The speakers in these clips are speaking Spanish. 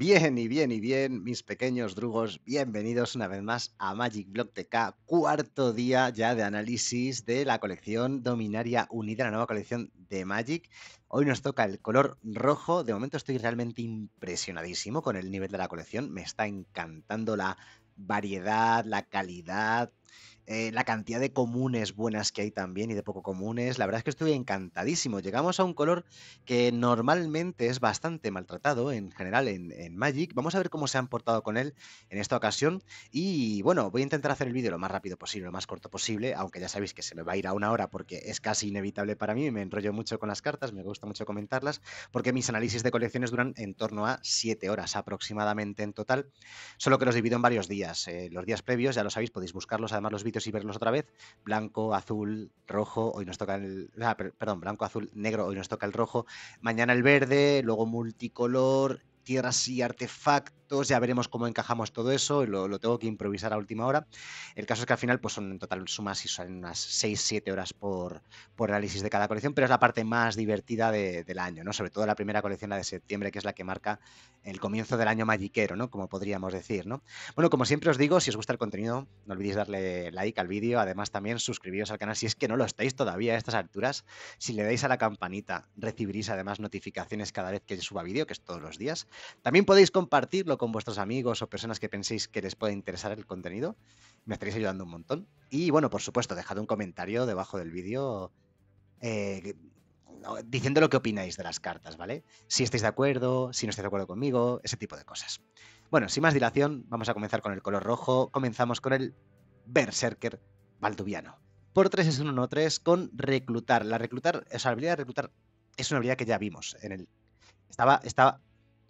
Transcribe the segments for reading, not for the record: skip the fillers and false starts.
Bien, mis pequeños drugos, bienvenidos una vez más a Magic Block TK, cuarto día ya de análisis de la colección Dominaria Unida, la nueva colección de Magic. Hoy nos toca el color rojo, de momento estoy realmente impresionadísimo con el nivel de la colección, me está encantando la variedad, la calidad, la cantidad de comunes buenas que hay también y de poco comunes. La verdad es que estoy encantadísimo. Llegamos a un color que normalmente es bastante maltratado en general en Magic. Vamos a ver cómo se han portado con él en esta ocasión. Y bueno, voy a intentar hacer el vídeo lo más rápido posible, lo más corto posible, aunque ya sabéis que se me va a ir a una hora porque es casi inevitable para mí. Me enrollo mucho con las cartas, me gusta mucho comentarlas, porque mis análisis de colecciones duran en torno a 7 horas aproximadamente en total, solo que los divido en varios días. Los días previos, ya lo sabéis, podéis buscarlos, además los vídeos y verlos otra vez. Blanco, azul, rojo, hoy nos toca el... perdón, blanco, azul, negro, hoy nos toca el rojo. Mañana el verde, luego multicolor, tierras y artefactos, ya veremos cómo encajamos todo eso, lo tengo que improvisar a última hora. El caso es que al final pues son en total sumas y son unas 6-7 horas por análisis de cada colección, pero es la parte más divertida del año, ¿no? Sobre todo la primera colección, la de septiembre, que es la que marca el comienzo del año magiquero, ¿no? Como podríamos decir, ¿no? Bueno, como siempre os digo, si os gusta el contenido, no olvidéis darle like al vídeo, además también suscribiros al canal si es que no lo estáis todavía a estas alturas. Si le dais a la campanita, recibiréis además notificaciones cada vez que suba vídeo, que es todos los días. También podéis compartirlo con vuestros amigos o personas que penséis que les puede interesar el contenido. Me estaréis ayudando un montón. Y bueno, por supuesto, dejad un comentario debajo del vídeo eh, diciendo lo que opináis de las cartas, ¿vale? Si estáis de acuerdo, si no estáis de acuerdo conmigo, ese tipo de cosas. Bueno, sin más dilación, vamos a comenzar con el color rojo. Comenzamos con el Berserker Balduviano. Por 3 es un 1-3 con reclutar. La reclutar, esa habilidad de reclutar es una habilidad que ya vimos en el... Estaba...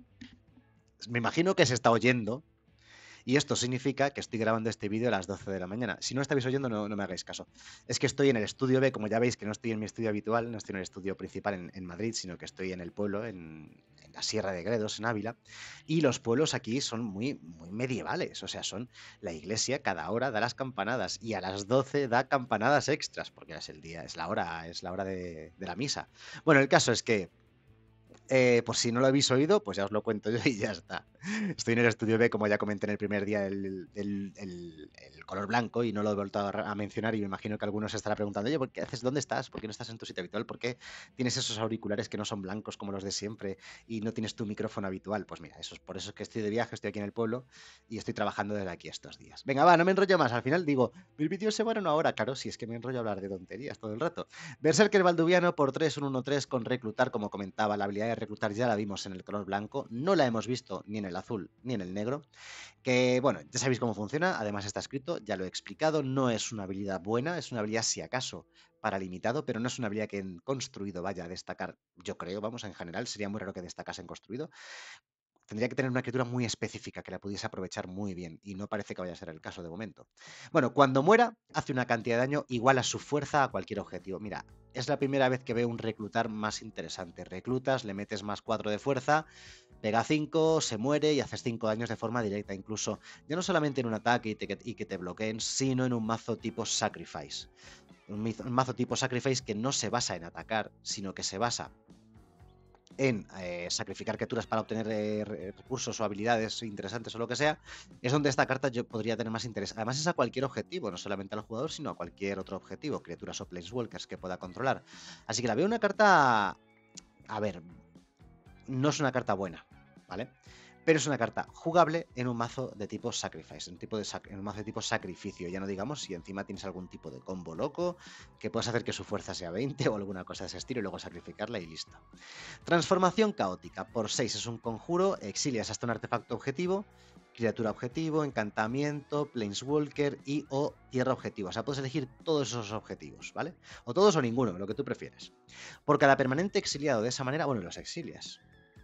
Me imagino que se está oyendo. Y esto significa que estoy grabando este vídeo a las 12 de la mañana. Si no estáis oyendo, no me hagáis caso. Es que estoy en el estudio B, como ya veis que no estoy en mi estudio habitual, no estoy en el estudio principal en Madrid, sino que estoy en el pueblo, en la Sierra de Gredos, en Ávila. Y los pueblos aquí son muy medievales. O sea, son la iglesia cada hora da las campanadas y a las 12 da campanadas extras, porque es el día, es la hora de la misa. Bueno, el caso es que por si no lo habéis oído, pues ya os lo cuento yo y ya está. Estoy en el estudio B, como ya comenté en el primer día, el color blanco y no lo he vuelto a mencionar y me imagino que algunos se estará preguntando, oye, ¿por qué haces? ¿Dónde estás? ¿Por qué no estás en tu sitio habitual? ¿Por qué tienes esos auriculares que no son blancos como los de siempre y no tienes tu micrófono habitual? Pues mira, eso es por eso es que estoy de viaje, estoy aquí en el pueblo y estoy trabajando desde aquí estos días. Venga, va, no me enrollo más. Al final digo, el vídeo se va en una hora. Claro, si es que me enrollo a hablar de tonterías todo el rato. Berserker Balduviano por 3, un 1-3 con reclutar, como comentaba, la habilidad de reclutar ya la vimos en el color blanco, no la hemos visto ni en el azul ni en el negro, que bueno, ya sabéis cómo funciona, además está escrito, ya lo he explicado, no es una habilidad buena, es una habilidad si acaso para limitado, pero no es una habilidad que en construido vaya a destacar, yo creo, vamos, en general, sería muy raro que destacase en construido. Tendría que tener una criatura muy específica que la pudiese aprovechar muy bien y no parece que vaya a ser el caso de momento. Bueno, cuando muera, hace una cantidad de daño igual a su fuerza a cualquier objetivo. Mira, es la primera vez que veo un reclutar más interesante. Reclutas, le metes más 4 de fuerza, pega 5, se muere y haces 5 daños de forma directa. Incluso, ya no solamente en un ataque y que te bloqueen, sino en un mazo tipo Sacrifice. Un mazo tipo Sacrifice que no se basa en atacar, sino que se basa en sacrificar criaturas para obtener recursos o habilidades interesantes o lo que sea, es donde esta carta yo podría tener más interés. Además es a cualquier objetivo, no solamente al jugador, sino a cualquier otro objetivo, criaturas o planeswalkers que pueda controlar. Así que la veo una carta, a ver, no es una carta buena, ¿vale? Pero es una carta jugable en un mazo de tipo Sacrifice, en un mazo de tipo Sacrificio. Ya no digamos si encima tienes algún tipo de combo loco, que puedas hacer que su fuerza sea 20 o alguna cosa de ese estilo y luego sacrificarla y listo. Transformación caótica. Por 6 es un conjuro, exilias hasta un artefacto objetivo, criatura objetivo, encantamiento, planeswalker y o tierra objetivo. O sea, puedes elegir todos esos objetivos, ¿vale? O todos o ninguno, lo que tú prefieres. Por cada permanente exiliado de esa manera, bueno, los exilias.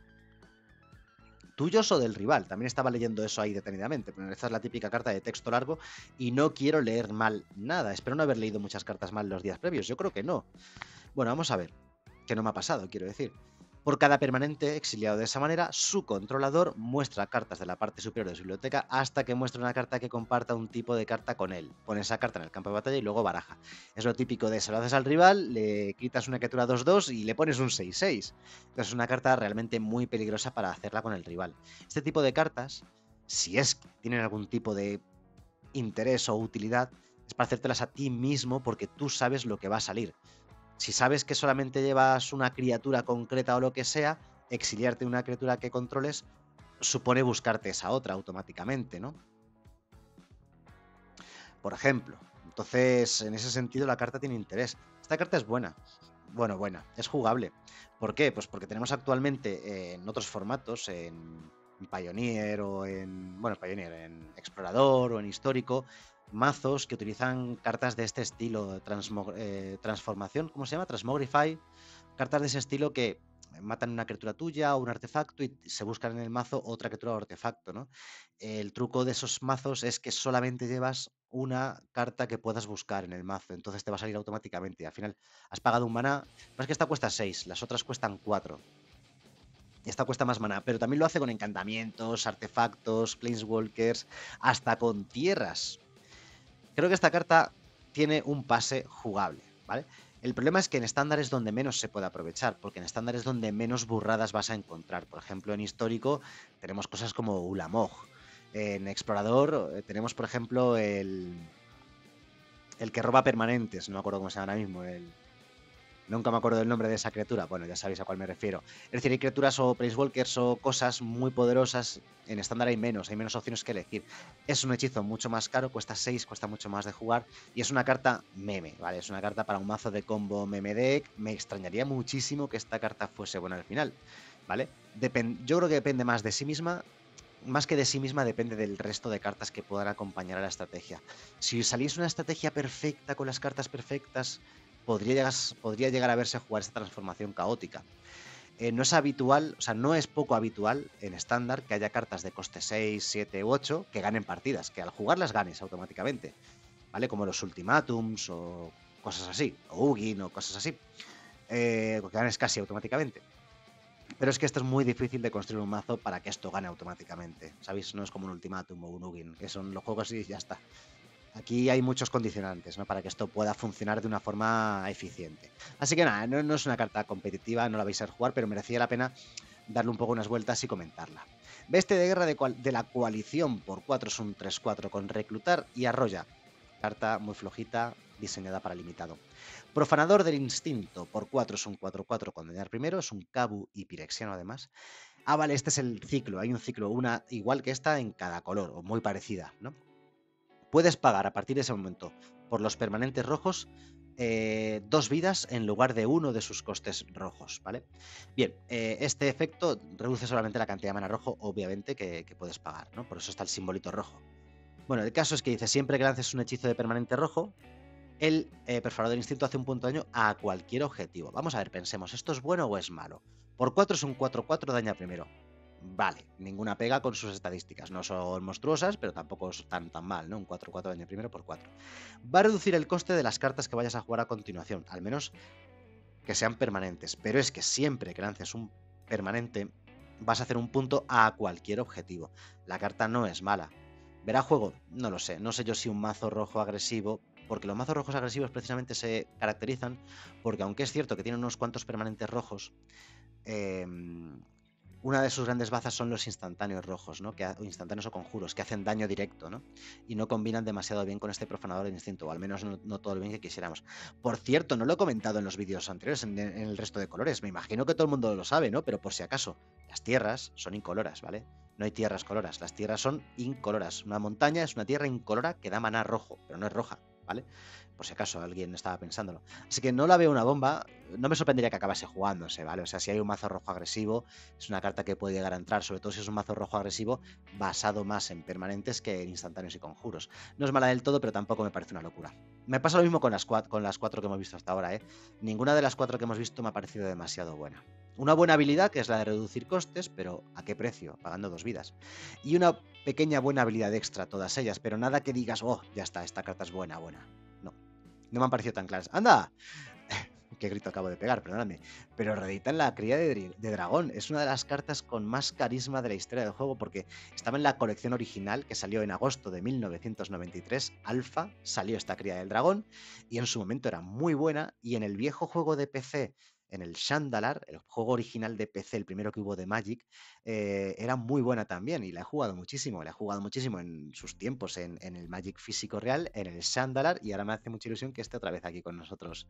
Tuyos o del rival. También estaba leyendo eso ahí detenidamente, pero esta es la típica carta de texto largo y no quiero leer mal nada. Espero no haber leído muchas cartas mal los días previos. Yo creo que no. Bueno, vamos a ver. Que no me ha pasado, quiero decir. Por cada permanente exiliado de esa manera, su controlador muestra cartas de la parte superior de su biblioteca hasta que muestre una carta que comparta un tipo de carta con él. Pone esa carta en el campo de batalla y luego baraja. Es lo típico de se lo haces al rival, le quitas una criatura 2-2 y le pones un 6-6. Entonces es una carta realmente muy peligrosa para hacerla con el rival. Este tipo de cartas, si es que tienen algún tipo de interés o utilidad, es para hacértelas a ti mismo porque tú sabes lo que va a salir. Si sabes que solamente llevas una criatura concreta o lo que sea, exiliarte una criatura que controles supone buscarte esa otra automáticamente, ¿no? Por ejemplo. Entonces, en ese sentido, la carta tiene interés. Esta carta es buena. Bueno, buena. Es jugable. ¿Por qué? Pues porque tenemos actualmente en otros formatos, en Pioneer o en. Bueno, Pioneer, en Explorador o en Histórico, mazos que utilizan cartas de este estilo, transformación, ¿cómo se llama? Transmogrify, cartas de ese estilo que matan una criatura tuya o un artefacto y se buscan en el mazo otra criatura o artefacto, ¿no? El truco de esos mazos es que solamente llevas una carta que puedas buscar en el mazo, entonces te va a salir automáticamente. Y al final has pagado un maná, más que esta cuesta 6, las otras cuestan 4. Esta cuesta más maná, pero también lo hace con encantamientos, artefactos, planeswalkers, hasta con tierras. Creo que esta carta tiene un pase jugable, ¿vale? El problema es que en estándar es donde menos se puede aprovechar, porque en estándar es donde menos burradas vas a encontrar. Por ejemplo, en histórico tenemos cosas como Ulamog. En explorador tenemos, por ejemplo, el que roba permanentes, no me acuerdo cómo se llama ahora mismo, nunca me acuerdo del nombre de esa criatura. Bueno, ya sabéis a cuál me refiero. Es decir, hay criaturas o planeswalkers o cosas muy poderosas. En estándar hay menos opciones que elegir. Es un hechizo mucho más caro, cuesta 6, cuesta mucho más de jugar. Y es una carta meme, ¿vale? Es una carta para un mazo de combo meme deck. Me extrañaría muchísimo que esta carta fuese buena al final, ¿vale? Yo creo que depende más de sí misma. Más que de sí misma, depende del resto de cartas que puedan acompañar a la estrategia. Si saliese una estrategia perfecta con las cartas perfectas, podría llegar a verse jugar esta transformación caótica. No es habitual, o sea, no es poco habitual en estándar que haya cartas de coste 6, 7 u 8 que ganen partidas, que al jugarlas ganes automáticamente, ¿vale? Como los ultimátums o cosas así, o Ugin o cosas así, que ganes casi automáticamente. Pero es que esto es muy difícil de construir un mazo para que esto gane automáticamente, ¿sabéis? No es como un ultimátum o un Ugin, que son los juegos y ya está. Aquí hay muchos condicionantes, ¿no? Para que esto pueda funcionar de una forma eficiente. Así que nada, no es una carta competitiva, no la vais a jugar, pero merecía la pena darle un poco unas vueltas y comentarla. Bestia de guerra de la coalición por 4 es un 3-4 con reclutar y arrolla. Carta muy flojita, diseñada para limitado. Profanador del instinto por 4 es un 4-4 con dañar primero, es un Kabu y Pirexiano además. Ah, vale, este es el ciclo, hay un ciclo, una igual que esta en cada color, o muy parecida, ¿no? Puedes pagar a partir de ese momento por los permanentes rojos 2 vidas en lugar de uno de sus costes rojos, ¿vale? Bien, este efecto reduce solamente la cantidad de mana rojo, obviamente, que puedes pagar, ¿no? Por eso está el simbolito rojo. Bueno, el caso es que dice, siempre que lances un hechizo de permanente rojo, el perforador del instinto hace un punto de daño a cualquier objetivo. Vamos a ver, pensemos, ¿esto es bueno o es malo? Por 4 es un 4-4, daña primero. Vale, ninguna pega con sus estadísticas. No son monstruosas, pero tampoco están tan mal, ¿no? Un 4-4 daño primero por 4. Va a reducir el coste de las cartas que vayas a jugar a continuación, al menos que sean permanentes. Pero es que siempre que lances un permanente, vas a hacer un punto a cualquier objetivo. La carta no es mala. ¿Verá juego? No lo sé. No sé yo si un mazo rojo agresivo, porque los mazos rojos agresivos precisamente se caracterizan porque aunque es cierto que tienen unos cuantos permanentes rojos, eh, una de sus grandes bazas son los instantáneos rojos, ¿no? O instantáneos o conjuros, que hacen daño directo, ¿no? Y no combinan demasiado bien con este profanador de instinto, o al menos no todo lo bien que quisiéramos. Por cierto, no lo he comentado en los vídeos anteriores, en el resto de colores. Me imagino que todo el mundo lo sabe, ¿no? Pero por si acaso, las tierras son incoloras, ¿vale? No hay tierras coloras, las tierras son incoloras. Una montaña es una tierra incolora que da maná rojo, pero no es roja, ¿vale? Por si acaso alguien estaba pensándolo. Así que no la veo una bomba, no me sorprendería que acabase jugándose, ¿vale? O sea, si hay un mazo rojo agresivo, es una carta que puede llegar a entrar, sobre todo si es un mazo rojo agresivo basado más en permanentes que en instantáneos y conjuros. No es mala del todo, pero tampoco me parece una locura. Me pasa lo mismo con las 4 que hemos visto hasta ahora, ¿eh? Ninguna de las 4 que hemos visto me ha parecido demasiado buena. Una buena habilidad, que es la de reducir costes, pero ¿a qué precio? Pagando 2 vidas. Y una pequeña buena habilidad extra, todas ellas, pero nada que digas, oh, ya está, esta carta es buena. No, no me han parecido tan claras. ¡Anda! Qué grito acabo de pegar, perdóname. Pero reeditan la cría de dragón. Es una de las cartas con más carisma de la historia del juego porque estaba en la colección original que salió en agosto de 1993. Alpha salió esta cría del dragón y en su momento era muy buena. Y en el viejo juego de PC, en el Shandalar, el juego original de PC, el primero que hubo de Magic, era muy buena también y la he jugado muchísimo. La he jugado muchísimo en sus tiempos en el Magic físico real, en el Shandalar y ahora me hace mucha ilusión que esté otra vez aquí con nosotros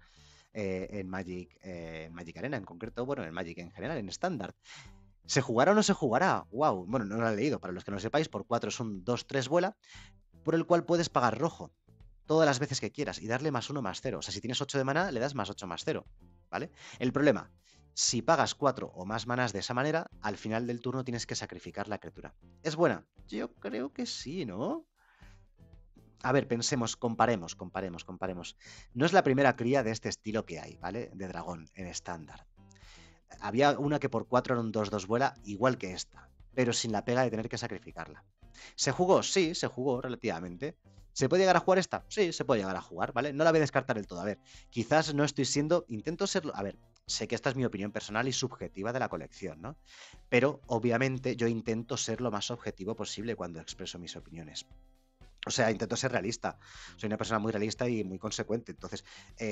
en Magic Arena en concreto, bueno, en Magic en general, en estándar. ¿Se jugará o no se jugará? ¡Wow! Bueno, no lo he leído. Para los que no sepáis, por 4 es un 2-3 vuela, por el cual puedes pagar rojo todas las veces que quieras y darle más 1 más 0. O sea, si tienes 8 de maná, le das más 8 más 0. ¿Vale? El problema, si pagas 4 o más manás de esa manera, al final del turno tienes que sacrificar la criatura. ¿Es buena? Yo creo que sí, ¿no? A ver, pensemos, comparemos. No es la primera cría de este estilo que hay, ¿vale? De dragón en estándar. Había una que por 4 era un 2-2 vuela, igual que esta, pero sin la pega de tener que sacrificarla. ¿Se jugó? Sí, se jugó relativamente. ¿Se puede llegar a jugar esta? Sí, se puede llegar a jugar, ¿vale? No la voy a descartar del todo. A ver, quizás no estoy siendo. Intento serlo. A ver, sé que esta es mi opinión personal y subjetiva de la colección, ¿no? Pero obviamente yo intento ser lo más objetivo posible cuando expreso mis opiniones. O sea, intento ser realista. Soy una persona muy realista y muy consecuente. Entonces,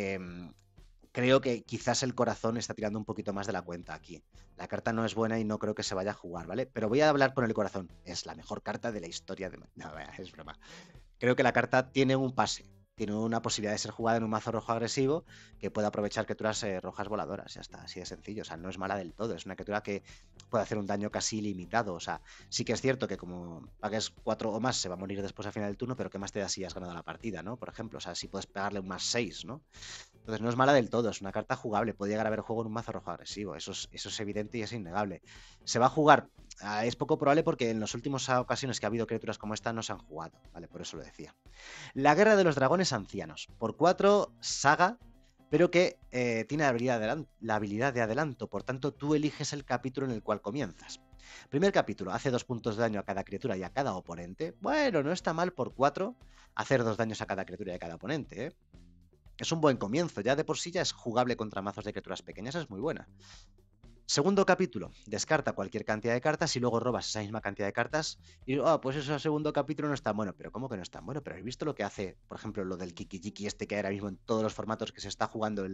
creo que quizás el corazón está tirando un poquito más de la cuenta aquí. La carta no es buena y no creo que se vaya a jugar, ¿vale? Pero voy a hablar con el corazón. Es la mejor carta de la historia de... No, es broma. Creo que la carta tiene un pase. Tiene una posibilidad de ser jugada en un mazo rojo agresivo que puede aprovechar criaturas rojas voladoras. Ya está, así de sencillo. O sea, no es mala del todo. Es una criatura que puede hacer un daño casi ilimitado. O sea, sí que es cierto que como pagues 4 o más se va a morir después al final del turno, pero ¿qué más te da si has ganado la partida, ¿no? Por ejemplo, o sea, si puedes pegarle un más 6, ¿no? Entonces no es mala del todo, es una carta jugable, puede llegar a haber juego en un mazo rojo agresivo, eso es evidente y es innegable. ¿Se va a jugar? Es poco probable porque en las últimas ocasiones que ha habido criaturas como esta no se han jugado, ¿vale? Por eso lo decía. La Guerra de los Dragones Ancianos. Por 4, saga, pero que tiene la habilidad de adelanto. Por tanto, tú eliges el capítulo en el cual comienzas. Primer capítulo, hace 2 puntos de daño a cada criatura y a cada oponente. Bueno, no está mal por 4 hacer 2 daños a cada criatura y a cada oponente, ¿eh? Es un buen comienzo, ya de por sí ya es jugable contra mazos de criaturas pequeñas, es muy buena. Segundo capítulo, descarta cualquier cantidad de cartas y luego robas esa misma cantidad de cartas y pues eso, segundo capítulo no es tan bueno. Pero ¿cómo que no es tan bueno? Pero ¿has visto lo que hace, por ejemplo, lo del Kikijiki este que hay ahora mismo en todos los formatos que se está jugando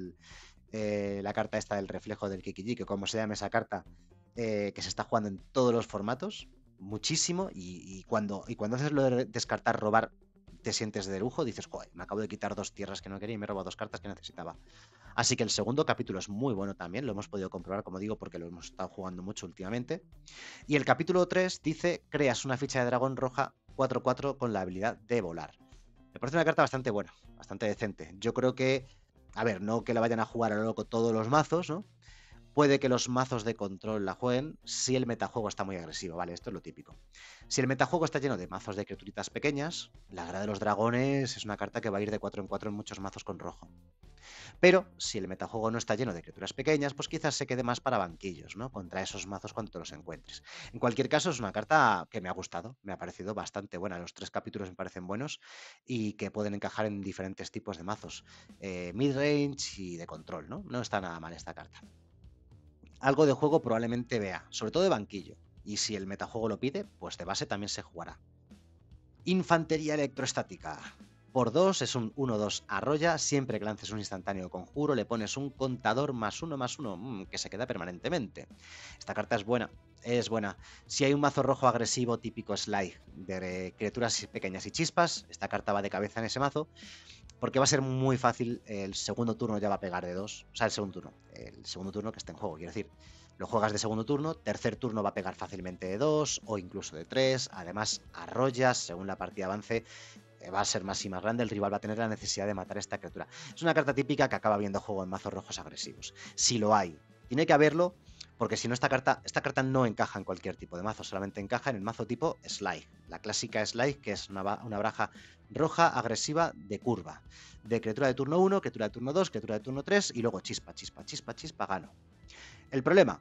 la carta esta del reflejo del Kikijiki, como se llama esa carta, que se está jugando en todos los formatos? Muchísimo y cuando haces lo de descartar, robar, te sientes de lujo, dices, joder, me acabo de quitar 2 tierras que no quería y me he robado 2 cartas que necesitaba. Así que el segundo capítulo es muy bueno también, lo hemos podido comprobar, como digo, porque lo hemos estado jugando mucho últimamente. Y el capítulo 3 dice, creas una ficha de dragón roja 4-4 con la habilidad de volar. Me parece una carta bastante buena, bastante decente. Yo creo que, a ver, no que la vayan a jugar a lo loco todos los mazos, ¿no? Puede que los mazos de control la jueguen si el metajuego está muy agresivo, ¿vale? Esto es lo típico. Si el metajuego está lleno de mazos de criaturitas pequeñas, la Guerra de los Dragones es una carta que va a ir de 4 en 4 en muchos mazos con rojo. Pero si el metajuego no está lleno de criaturas pequeñas, pues quizás se quede más para banquillos, ¿no? Contra esos mazos cuando te los encuentres. En cualquier caso, es una carta que me ha gustado, me ha parecido bastante buena. Los 3 capítulos me parecen buenos y que pueden encajar en diferentes tipos de mazos, midrange y de control, ¿no? No está nada mal esta carta. Algo de juego probablemente vea, sobre todo de banquillo. Y si el metajuego lo pide, pues de base también se jugará. Infantería electroestática. Por 2 es un 1-2 arrolla. Siempre que lances un instantáneo conjuro, le pones un contador +1/+1 que se queda permanentemente. Esta carta es buena. Es buena. Si hay un mazo rojo agresivo típico slide de criaturas pequeñas y chispas, esta carta va de cabeza en ese mazo. Porque va a ser muy fácil, el segundo turno ya va a pegar de 2. O sea, el segundo turno que esté en juego, quiero decir. Lo juegas de segundo turno, tercer turno va a pegar fácilmente de 2 o incluso de 3. Además, arrollas, según la partida avance, va a ser más y más grande, el rival va a tener la necesidad de matar a esta criatura. Es una carta típica que acaba viendo juego en mazos rojos agresivos. Si lo hay, tiene que haberlo, porque si no esta carta no encaja en cualquier tipo de mazo, solamente encaja en el mazo tipo Slide. La clásica Slide, que es una baraja roja agresiva de curva. De criatura de turno 1, criatura de turno 2, criatura de turno 3 y luego chispa, chispa, chispa, chispa, gano. El problema,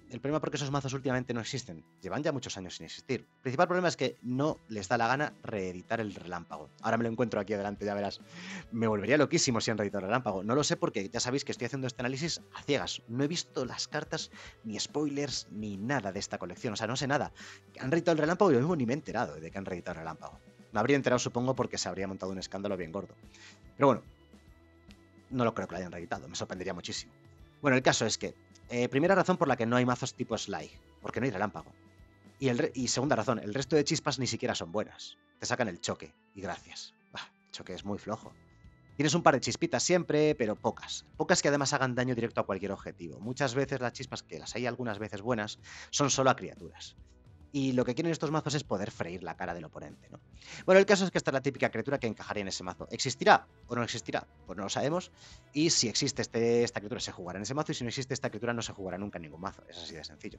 El problema porque esos mazos últimamente no existen. Llevan ya muchos años sin existir. El principal problema es que no les da la gana reeditar el relámpago. Ahora me lo encuentro aquí adelante, ya verás. Me volvería loquísimo si han reeditado el relámpago. No lo sé porque ya sabéis que estoy haciendo este análisis a ciegas. No he visto las cartas, ni spoilers, ni nada de esta colección. O sea, no sé nada. Han reeditado el relámpago y yo mismo ni me he enterado de que han reeditado el relámpago. Me habría enterado, supongo, porque se habría montado un escándalo bien gordo. Pero bueno, no lo creo que lo hayan reeditado. Me sorprendería muchísimo. Bueno, el caso es que, primera razón por la que no hay mazos tipo Sly, porque no hay relámpago. Y segunda razón, el resto de chispas ni siquiera son buenas. Te sacan el choque, y gracias. Bah, el choque es muy flojo. Tienes un par de chispitas siempre, pero pocas. Pocas que además hagan daño directo a cualquier objetivo. Muchas veces las chispas, que las hay algunas veces buenas, son solo a criaturas. Y lo que quieren estos mazos es poder freír la cara del oponente, ¿no? Bueno, el caso es que esta es la típica criatura que encajaría en ese mazo. ¿Existirá o no existirá? Pues no lo sabemos. Y si existe esta criatura, se jugará en ese mazo. Y si no existe esta criatura, no se jugará nunca en ningún mazo. Es así de sencillo.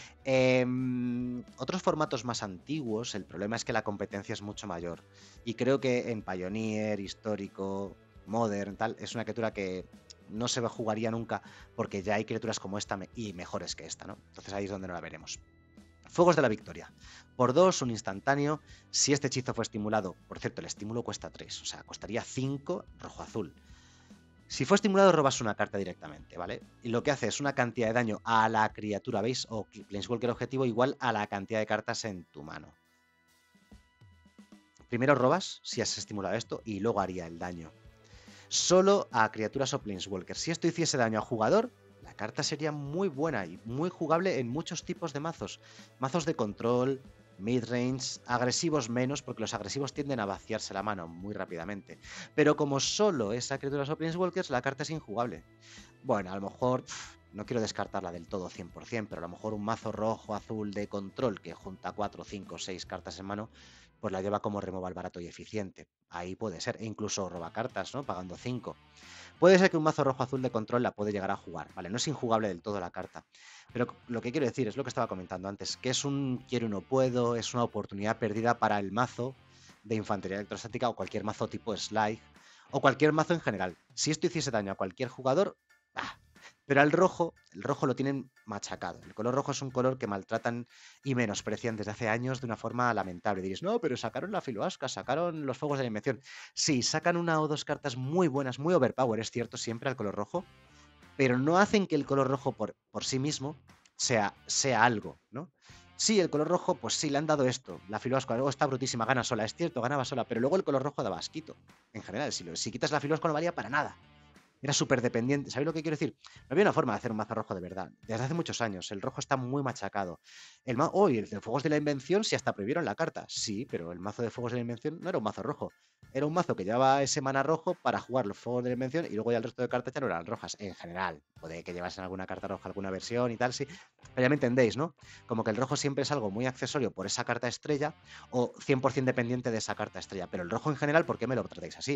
Otros formatos más antiguos, el problema es que la competencia es mucho mayor. Y creo que en Pioneer, Histórico, Modern, tal, es una criatura que no se jugaría nunca porque ya hay criaturas como esta y mejores que esta, ¿no? Entonces ahí es donde no la veremos. Fuegos de la Victoria. Por 2, un instantáneo. Si este hechizo fue estimulado, por cierto, el estímulo cuesta 3, o sea, costaría 5 rojo-azul. Si fue estimulado, robas una carta directamente, ¿vale? Y lo que hace es una cantidad de daño a la criatura base o Planeswalker objetivo igual a la cantidad de cartas en tu mano. Primero robas, si has estimulado esto, y luego haría el daño. Solo a criaturas o Planeswalker. Si esto hiciese daño a jugador, la carta sería muy buena y muy jugable en muchos tipos de mazos. Mazos de control, midrange, agresivos menos, porque los agresivos tienden a vaciarse la mano muy rápidamente. Pero como solo es a criaturas o Planeswalkers, la carta es injugable. Bueno, a lo mejor no quiero descartarla del todo 100%, pero a lo mejor un mazo rojo, azul de control que junta 4, 5, 6 cartas en mano, pues la lleva como removal barato y eficiente. Ahí puede ser, e incluso roba cartas, ¿no? Pagando 5. Puede ser que un mazo rojo-azul de control la puede llegar a jugar, ¿vale? No es injugable del todo la carta. Pero lo que quiero decir es lo que estaba comentando antes, que es un quiero y no puedo, es una oportunidad perdida para el mazo de infantería electrostática o cualquier mazo tipo Slide o cualquier mazo en general. Si esto hiciese daño a cualquier jugador, ¡ah! Pero el rojo lo tienen machacado. El color rojo es un color que maltratan y menosprecian desde hace años de una forma lamentable. Diréis, no, pero sacaron la Filoasca, sacaron los Fuegos de la Invención. Sí, sacan una o dos cartas muy buenas, muy overpower, es cierto, siempre al color rojo, pero no hacen que el color rojo por sí mismo sea algo, ¿no? Sí, el color rojo, pues sí, le han dado esto. La Filoasca luego está brutísima, gana sola, es cierto, ganaba sola, pero luego el color rojo daba asquito. En general, si quitas la Filoasca no valía para nada. Era súper dependiente. ¿Sabéis lo que quiero decir? No había una forma de hacer un mazo rojo de verdad. Desde hace muchos años. El rojo está muy machacado. El el de Fuegos de la Invención sí hasta prohibieron la carta. Sí, pero el mazo de Fuegos de la Invención no era un mazo rojo. Era un mazo que llevaba ese mana rojo para jugar los Fuegos de la Invención y luego ya el resto de cartas ya no eran rojas. En general. Puede que llevasen alguna carta roja, alguna versión y tal, sí. Pero ya me entendéis, ¿no? Como que el rojo siempre es algo muy accesorio por esa carta estrella o 100% dependiente de esa carta estrella. Pero el rojo en general, ¿por qué me lo tratáis así?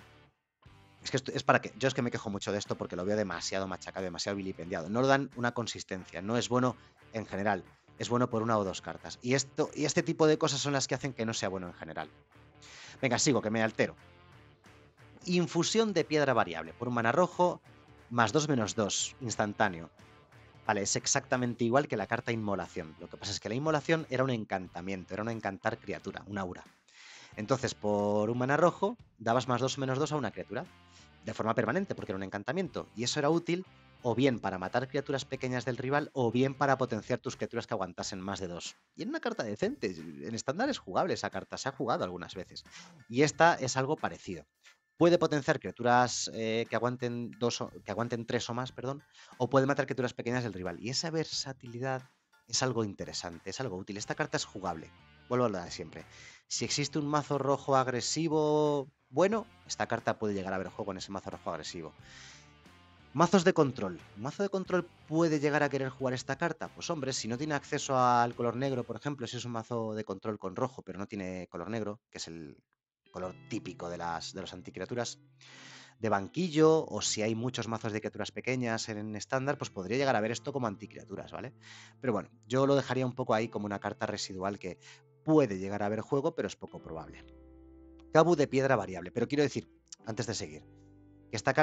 Es que es para que. Yo es que me quejo mucho de esto porque lo veo demasiado machacado, demasiado vilipendiado. No lo dan una consistencia. No es bueno en general. Es bueno por una o dos cartas. Y este tipo de cosas son las que hacen que no sea bueno en general. Venga, sigo, que me altero. Infusión de piedra variable. Por un mana rojo, +2/-2, instantáneo. Vale, es exactamente igual que la carta Inmolación. Lo que pasa es que la Inmolación era un encantamiento, era una encantar criatura, un aura. Entonces, por un mana rojo, dabas +2/-2 a una criatura de forma permanente, porque era un encantamiento. Y eso era útil o bien para matar criaturas pequeñas del rival o bien para potenciar tus criaturas que aguantasen más de 2. Y en una carta decente, en estándar es jugable esa carta, se ha jugado algunas veces. Y esta es algo parecido. Puede potenciar criaturas que aguanten 3 o más, perdón, o puede matar criaturas pequeñas del rival. Y esa versatilidad es algo interesante, es algo útil. Esta carta es jugable. Vuelvo a lo de siempre. Si existe un mazo rojo agresivo bueno, esta carta puede llegar a ver juego en ese mazo rojo agresivo. Mazos de control. ¿Un mazo de control puede llegar a querer jugar esta carta? Pues hombre, si no tiene acceso al color negro, por ejemplo, si es un mazo de control con rojo, pero no tiene color negro, que es el color típico de los anticriaturas, de banquillo, o si hay muchos mazos de criaturas pequeñas en estándar, pues podría llegar a ver esto como anticriaturas, ¿vale? Pero bueno, yo lo dejaría un poco ahí como una carta residual que puede llegar a ver juego, pero es poco probable. Cabu de piedra variable, pero quiero decir, antes de seguir, que esta carta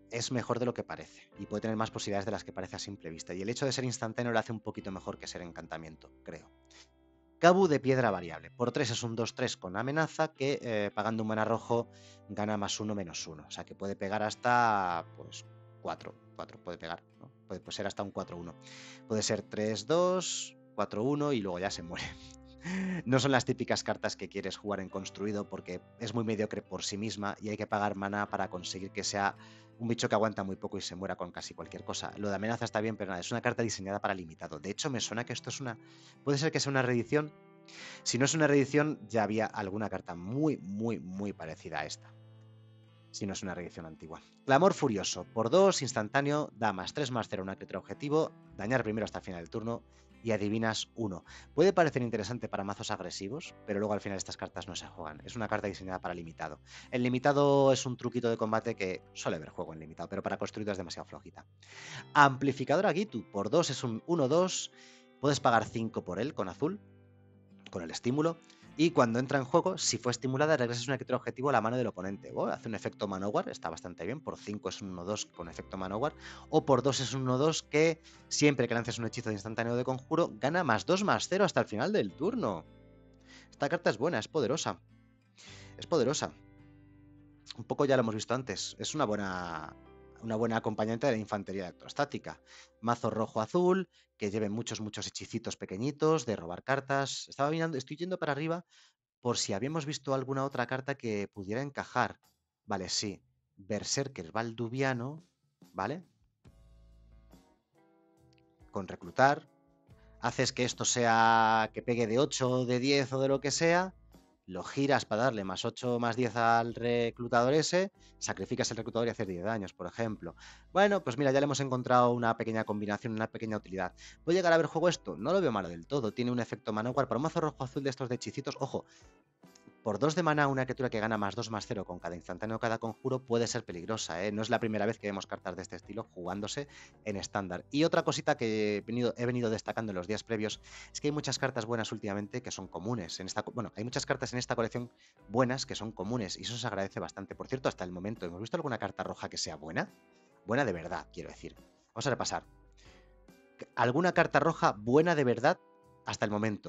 es mejor de lo que parece y puede tener más posibilidades de las que parece a simple vista. Y el hecho de ser instantáneo lo hace un poquito mejor que ser encantamiento, creo. Cabu de piedra variable. Por 3 es un 2-3 con amenaza que pagando un mana rojo gana +1 -1. O sea que puede pegar hasta pues 4. 4 puede pegar, ¿no? Puede ser hasta un 4-1. Puede ser 3-2, 4-1 y luego ya se muere. No son las típicas cartas que quieres jugar en construido porque es muy mediocre por sí misma y hay que pagar mana para conseguir que sea un bicho que aguanta muy poco y se muera con casi cualquier cosa. Lo de amenaza está bien, pero nada, es una carta diseñada para limitado. De hecho, me suena que esto es una... Puede ser que sea una reedición. Si no es una reedición, ya había alguna carta muy parecida a esta. Si no es una reedición antigua. Clamor Furioso. Por 2, instantáneo, da +3/+0 a una criatura objetivo, dañar primero hasta el final del turno y adivinas 1. Puede parecer interesante para mazos agresivos, pero luego al final estas cartas no se juegan. Es una carta diseñada para limitado. El limitado es un truquito de combate que suele haber juego en limitado, pero para construido es demasiado flojita. Amplificador Aguitu. Por 2 es un 1-2. Puedes pagar 5 por él con azul, con el estímulo. Y cuando entra en juego, si fue estimulada, regresas una criatura objetivo a la mano del oponente. Hace un efecto Manowar, está bastante bien. Por 5 es un 1-2 con efecto Manowar. O por 2 es un 1-2 que siempre que lances un hechizo de instantáneo de conjuro, gana +2/+0 hasta el final del turno. Esta carta es buena, es poderosa. Es poderosa. Un poco ya lo hemos visto antes. Es una buena acompañante de la infantería electrostática. Mazo rojo-azul, que lleve muchos hechicitos pequeñitos, de robar cartas. Estaba mirando, estoy yendo para arriba por si habíamos visto alguna otra carta que pudiera encajar. Vale, sí. Berserker Valduviano, ¿vale? Con reclutar. Haces que esto sea que pegue de 8, de 10 o de lo que sea. Lo giras para darle +8, +10 al reclutador ese, sacrificas el reclutador y haces 10 daños, por ejemplo. Bueno, pues mira, ya le hemos encontrado una pequeña combinación, una pequeña utilidad. ¿Puede llegar a ver juego esto? No lo veo malo del todo. Tiene un efecto Manowar para un mazo rojo-azul de estos de hechicitos. Ojo, por 2 de mana, una criatura que gana +2/+0 con cada instantáneo o cada conjuro puede ser peligrosa, ¿eh? No es la primera vez que vemos cartas de este estilo jugándose en estándar. Y otra cosita que he venido destacando en los días previos es que hay muchas cartas buenas últimamente que son comunes. Bueno, hay muchas cartas en esta colección buenas que son comunes y eso se agradece bastante. Por cierto, hasta el momento, ¿hemos visto alguna carta roja que sea buena? Buena de verdad, quiero decir. Vamos a repasar. ¿Alguna carta roja buena de verdad hasta el momento?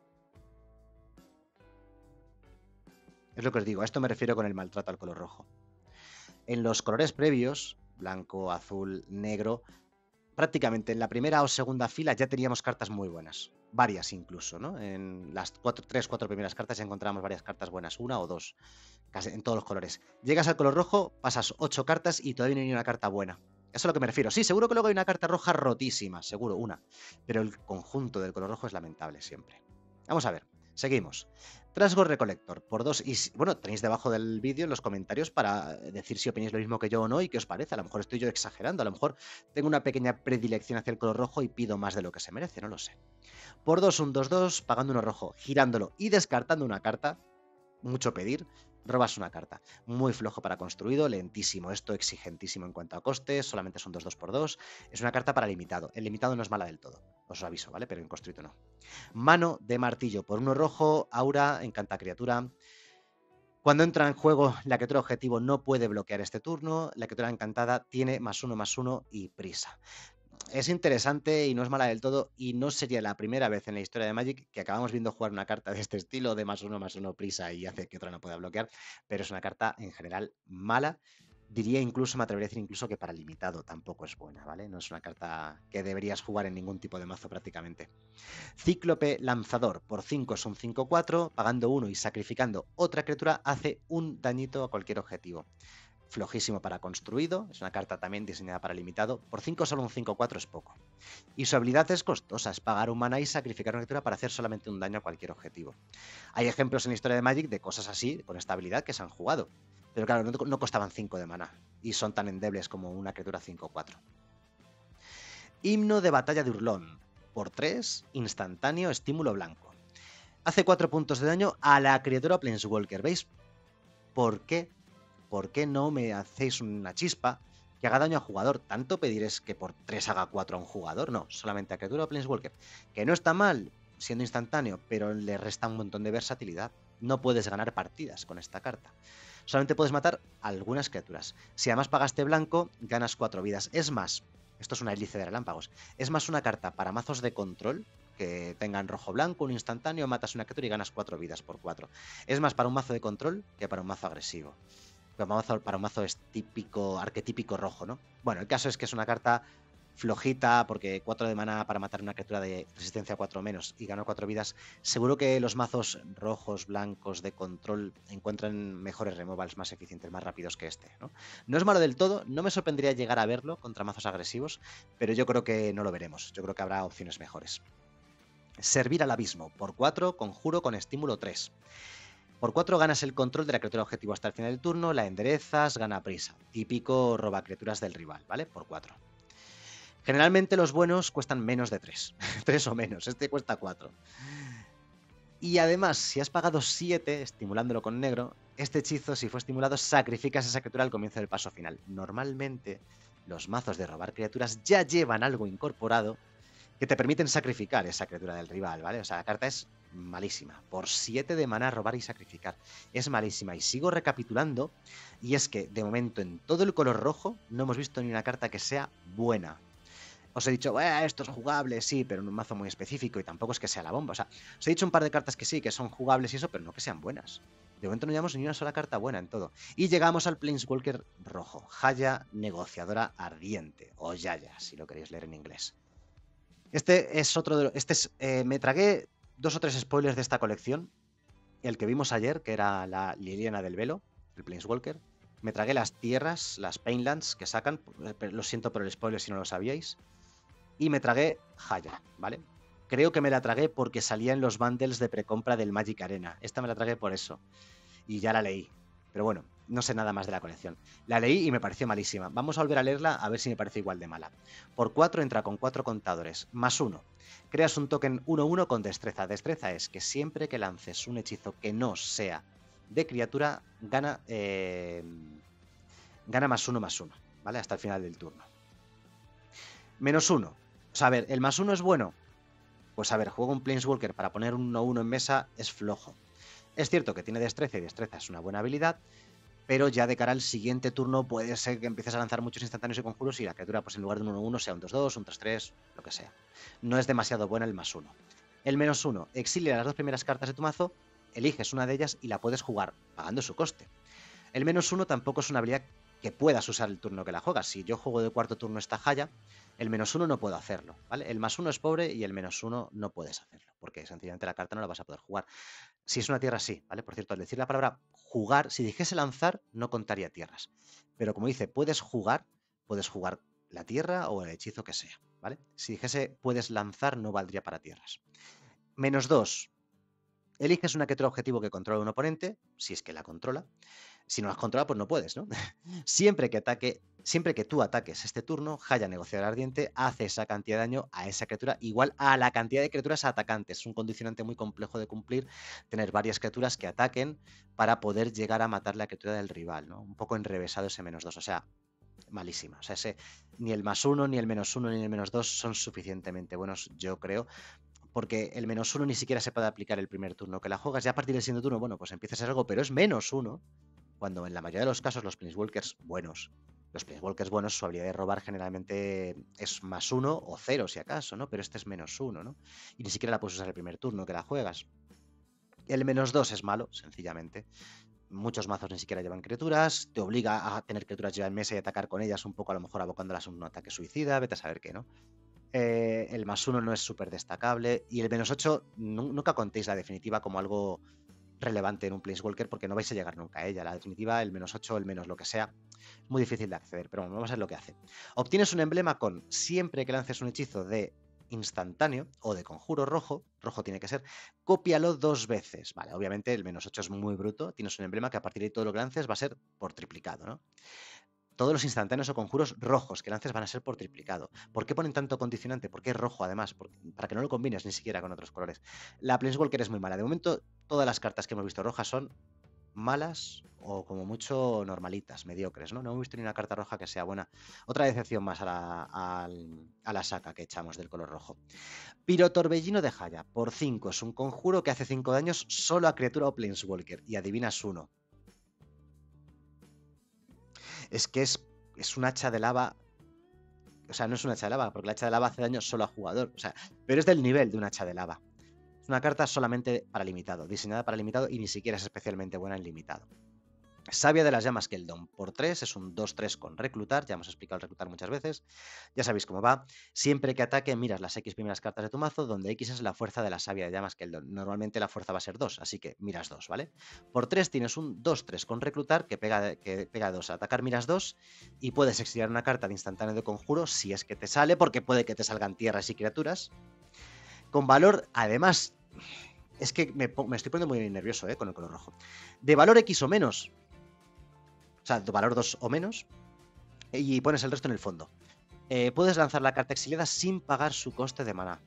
Es lo que os digo, a esto me refiero con el maltrato al color rojo. En los colores previos, blanco, azul, negro, prácticamente en la primera o segunda fila ya teníamos cartas muy buenas. Varias incluso, ¿no? En las 3-4 primeras cartas encontramos varias cartas buenas, una o dos, casi en todos los colores. Llegas al color rojo, pasas 8 cartas y todavía no hay una carta buena. Eso es a lo que me refiero. Sí, seguro que luego hay una carta roja rotísima, seguro, una. Pero el conjunto del color rojo es lamentable siempre. Vamos a ver. Seguimos. Trasgo Recolector por 2. Y bueno, tenéis debajo del vídeo en los comentarios para decir si opináis lo mismo que yo o no y qué os parece. A lo mejor estoy yo exagerando, a lo mejor tengo una pequeña predilección hacia el color rojo y pido más de lo que se merece, no lo sé. Por 2, un 2-2, pagando uno rojo, girándolo y descartando una carta. Mucho pedir, robas una carta. Muy flojo para construido, lentísimo, esto exigentísimo en cuanto a costes, solamente son 2-2x2. Es una carta para limitado. El limitado no es mala del todo, os lo aviso, ¿vale? Pero en construido no. Mano de martillo por uno rojo, aura, encanta criatura. Cuando entra en juego, la criatura objetivo no puede bloquear este turno. La criatura encantada tiene +1/+1 y prisa. Es interesante y no es mala del todo, y no sería la primera vez en la historia de Magic que acabamos viendo jugar una carta de este estilo de +1/+1 prisa y hace que otra no pueda bloquear, pero es una carta en general mala. Diría incluso, me atrevería a decir incluso que para limitado tampoco es buena, ¿vale? No es una carta que deberías jugar en ningún tipo de mazo prácticamente. Cíclope Lanzador, por 5 es un 5-4, pagando 1 y sacrificando otra criatura, hace un dañito a cualquier objetivo. Flojísimo para construido, es una carta también diseñada para limitado. Por 5 solo un 5-4 es poco. Y su habilidad es costosa, es pagar un mana y sacrificar una criatura para hacer solamente un daño a cualquier objetivo. Hay ejemplos en la historia de Magic de cosas así, con esta habilidad, que se han jugado. Pero claro, no costaban 5 de mana y son tan endebles como una criatura 5-4. Himno de Batalla de Urlón. Por 3, instantáneo, estímulo blanco. Hace 4 puntos de daño a la criatura Planeswalker. ¿Veis por qué? ¿Por qué no me hacéis una chispa que haga daño a jugador? Tanto pedir es que por 3 haga 4 a un jugador. No, solamente a criatura Planeswalker. Que no está mal siendo instantáneo, pero le resta un montón de versatilidad. No puedes ganar partidas con esta carta. solamente puedes matar algunas criaturas. Si además pagaste blanco, ganas 4 vidas. Es más, esto es una hélice de relámpagos, es más una carta para mazos de control que tengan rojo-blanco, un instantáneo, matas una criatura y ganas 4 vidas por 4. Es más para un mazo de control que para un mazo agresivo. Para un mazo es típico, arquetípico rojo, ¿no? Bueno, el caso es que es una carta flojita, porque 4 de mana para matar una criatura de resistencia 4 menos y gano 4 vidas. Seguro que los mazos rojos, blancos de control encuentran mejores removals más eficientes, más rápidos que este, ¿no? No es malo del todo, no me sorprendería llegar a verlo contra mazos agresivos, pero yo creo que no lo veremos. Yo creo que habrá opciones mejores. Servir al abismo, por 4, conjuro con estímulo 3. Por 4 ganas el control de la criatura objetivo hasta el final del turno, la enderezas, gana prisa. Típico roba criaturas del rival, ¿vale? Por 4. Generalmente los buenos cuestan menos de 3. 3 o menos, este cuesta 4. Y además, si has pagado 7, estimulándolo con negro, este hechizo, si fue estimulado, sacrificas esa criatura al comienzo del paso final. Normalmente, los mazos de robar criaturas ya llevan algo incorporado que te permiten sacrificar esa criatura del rival, ¿vale? O sea, la carta es malísima. Por 7 de mana, robar y sacrificar. Es malísima. Y sigo recapitulando, y es que, de momento, en todo el color rojo, no hemos visto ni una carta que sea buena. Os he dicho, esto es jugable, sí, pero en un mazo muy específico y tampoco es que sea la bomba. O sea, os he dicho un par de cartas que sí, que son jugables y eso, pero no que sean buenas. De momento no llevamos ni una sola carta buena en todo. Y llegamos al Planeswalker rojo. Jaya Negociadora Ardiente. O Yaya, si lo queréis leer en inglés. Este es otro de los... me tragué 2 o 3 spoilers de esta colección. El que vimos ayer, que era la Liliana del Velo, el Planeswalker. Me tragué las tierras, las Painlands que sacan. Lo siento por el spoiler si no lo sabíais. Y me tragué Jaya, ¿vale? Creo que me la tragué porque salía en los bundles de precompra del Magic Arena. Esta me la tragué por eso. Y ya la leí. Pero bueno, no sé nada más de la colección. La leí y me pareció malísima. Vamos a volver a leerla a ver si me parece igual de mala. Por 4 entra con 4 contadores, más 1. Creas un token 1-1 con destreza. Destreza es que siempre que lances un hechizo que no sea de criatura, gana más 1, ¿vale? Hasta el final del turno. Menos 1. O sea, a ver, ¿el más 1 es bueno? Pues a ver, juego un Planeswalker para poner un 1-1 en mesa es flojo. Es cierto que tiene destreza y destreza es una buena habilidad, pero ya de cara al siguiente turno puede ser que empieces a lanzar muchos instantáneos y conjuros y la criatura, pues en lugar de un 1-1 sea un 2-2, un 3-3, lo que sea. No es demasiado buena el más 1. El menos 1, exilia las 2 primeras cartas de tu mazo, eliges una de ellas y la puedes jugar, pagando su coste. El menos 1 tampoco es una habilidad que puedas usar el turno que la juegas. Si yo juego de cuarto turno esta Jaya, el menos 1 no puedo hacerlo, ¿vale? El más 1 es pobre y el menos 1 no puedes hacerlo, porque sencillamente la carta no la vas a poder jugar. Si es una tierra, sí, ¿vale? Por cierto, al decir la palabra jugar, si dijese lanzar, no contaría tierras. Pero como dice, puedes jugar la tierra o el hechizo que sea, ¿vale? Si dijese puedes lanzar, no valdría para tierras. Menos 2. Eliges una criatura objetivo que controla un oponente, si es que la controla. Si no las controla, pues no puedes, ¿no? Siempre que tú ataques este turno, Jaya Negociador Ardiente hace esa cantidad de daño a esa criatura igual a la cantidad de criaturas atacantes. Es un condicionante muy complejo de cumplir, tener varias criaturas que ataquen para poder llegar a matar la criatura del rival, ¿no? Un poco enrevesado ese menos 2, o sea, malísima. O sea, ni el más 1, ni el menos 1, ni el menos 2 son suficientemente buenos, yo creo, porque el menos 1 ni siquiera se puede aplicar el primer turno que la juegas. Ya a partir del siguiente turno, bueno, pues empieza a ser algo, pero es menos 1. Cuando en la mayoría de los casos los Planeswalkers buenos, su habilidad de robar generalmente es más 1 o 0 si acaso, ¿no? Pero este es menos 1, ¿no? Y ni siquiera la puedes usar el primer turno que la juegas. El menos 2 es malo, sencillamente. Muchos mazos ni siquiera llevan criaturas, te obliga a tener criaturas ya en mesa y atacar con ellas un poco, a lo mejor abocándolas a un ataque suicida, vete a saber qué, ¿no? El más 1 no es súper destacable y el menos 8 nunca contéis la definitiva como algo relevante en un Planeswalker porque no vais a llegar nunca a ella. La definitiva, el menos 8, el menos lo que sea, muy difícil de acceder, pero bueno, vamos a ver lo que hace. Obtienes un emblema con, siempre que lances un hechizo de instantáneo o de conjuro rojo tiene que ser, cópialo 2 veces. Vale, obviamente el menos 8 es muy bruto, tienes un emblema que a partir de todo lo que lances va a ser por triplicado, ¿no? Todos los instantáneos o conjuros rojos que lances van a ser por triplicado. ¿Por qué ponen tanto condicionante? ¿Por qué rojo además? Para que no lo combines ni siquiera con otros colores. La Planeswalker es muy mala. De momento, todas las cartas que hemos visto rojas son malas o como mucho normalitas, mediocres, ¿no? No hemos visto ni una carta roja que sea buena. Otra decepción más a la saca que echamos del color rojo. Pirotorbellino de Jaya, por 5. Es un conjuro que hace 5 daños solo a criatura o Planeswalker. Y adivinas 1. Es que es un hacha de lava. O sea, no es un hacha de lava, porque el hacha de lava hace daño solo a jugador. O sea, pero es del nivel de un hacha de lava. Es una carta solamente para limitado, diseñada para limitado y ni siquiera es especialmente buena en limitado. Sabia de las llamas Keldon por 3 es un 2-3 con reclutar, ya hemos explicado el reclutar muchas veces, ya sabéis cómo va. Siempre que ataque miras las X primeras cartas de tu mazo, donde X es la fuerza de la sabia de llamas Keldon. Normalmente la fuerza va a ser 2, así que miras 2, ¿vale? Por 3 tienes un 2-3 con reclutar que pega 2. Atacar miras 2 y puedes exiliar una carta de instantáneo de conjuro si es que te sale, porque puede que te salgan tierras y criaturas. Con valor, además, es que me estoy poniendo muy nervioso con el color rojo. De valor X o menos, o sea, de valor 2 o menos, y pones el resto en el fondo. Puedes lanzar la carta exiliada sin pagar su coste de maná.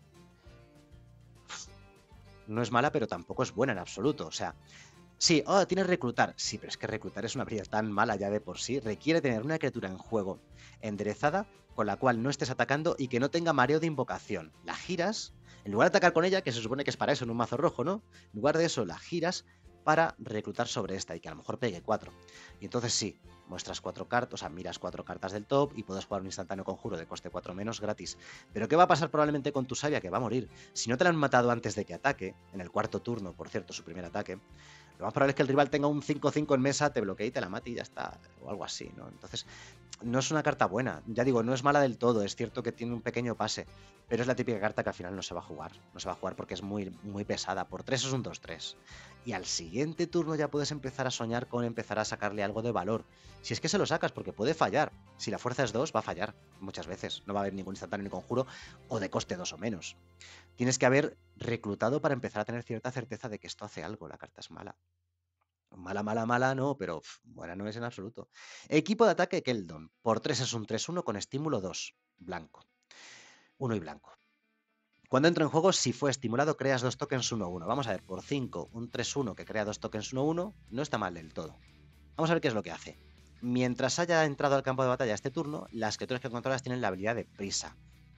No es mala, pero tampoco es buena en absoluto. O sea, sí, tienes reclutar. Sí, pero es que reclutar es una habilidad tan mala ya de por sí. Requiere tener una criatura en juego enderezada con la cual no estés atacando y que no tenga mareo de invocación. La giras, en lugar de atacar con ella, que se supone que es para eso en un mazo rojo, ¿no? En lugar de eso, la giras para reclutar sobre esta y que a lo mejor pegue 4. Y entonces sí, muestras 4 cartas, o sea, miras 4 cartas del top y puedes jugar un instantáneo conjuro de coste 4 menos gratis. Pero ¿qué va a pasar probablemente con tu sabia? Que va a morir. Si no te la han matado antes de que ataque, en el cuarto turno, por cierto, su primer ataque, lo más probable es que el rival tenga un 5-5 en mesa, te bloquee y te la mate y ya está, o algo así, ¿no? Entonces, no es una carta buena. Ya digo, no es mala del todo, es cierto que tiene un pequeño pase, pero es la típica carta que al final no se va a jugar. No se va a jugar porque es muy, muy pesada. Por 3 es un 2-3. Y al siguiente turno ya puedes empezar a soñar con empezar a sacarle algo de valor. Si es que se lo sacas, porque puede fallar. Si la fuerza es 2, va a fallar muchas veces. No va a haber ningún instantáneo ni conjuro o de coste 2 o menos. Tienes que haber reclutado para empezar a tener cierta certeza de que esto hace algo. La carta es mala. Mala, mala, mala, no, pero buena no es en absoluto. Equipo de ataque Keldon. Por 3 es un 3-1 con estímulo 2. Blanco. 1 y blanco. Cuando entra en juego, si fue estimulado, creas 2 tokens 1-1. Vamos a ver, por 5, un 3-1 que crea 2 tokens 1-1, no está mal del todo. Vamos a ver qué es lo que hace. Mientras haya entrado al campo de batalla este turno, las criaturas que controlas tienen la habilidad de prisa.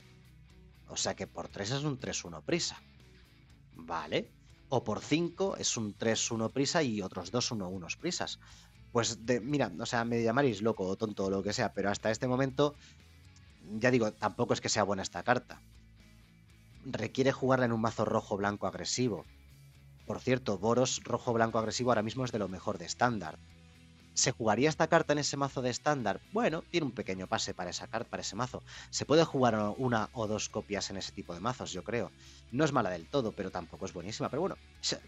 O sea que por 3 es un 3-1 prisa. Vale. O por 5 es un 3-1 prisa y otros 2 1-1 prisas. Pues mira, o sea, me llamaréis loco o tonto o lo que sea, pero hasta este momento, ya digo, tampoco es que sea buena esta carta. Requiere jugarla en un mazo rojo-blanco agresivo. Por cierto, Boros rojo-blanco agresivo ahora mismo es de lo mejor de estándar. ¿Se jugaría esta carta en ese mazo de estándar? Bueno, tiene un pequeño pase para esa carta, para ese mazo. Se puede jugar una o dos copias en ese tipo de mazos, yo creo. No es mala del todo, pero tampoco es buenísima. Pero bueno,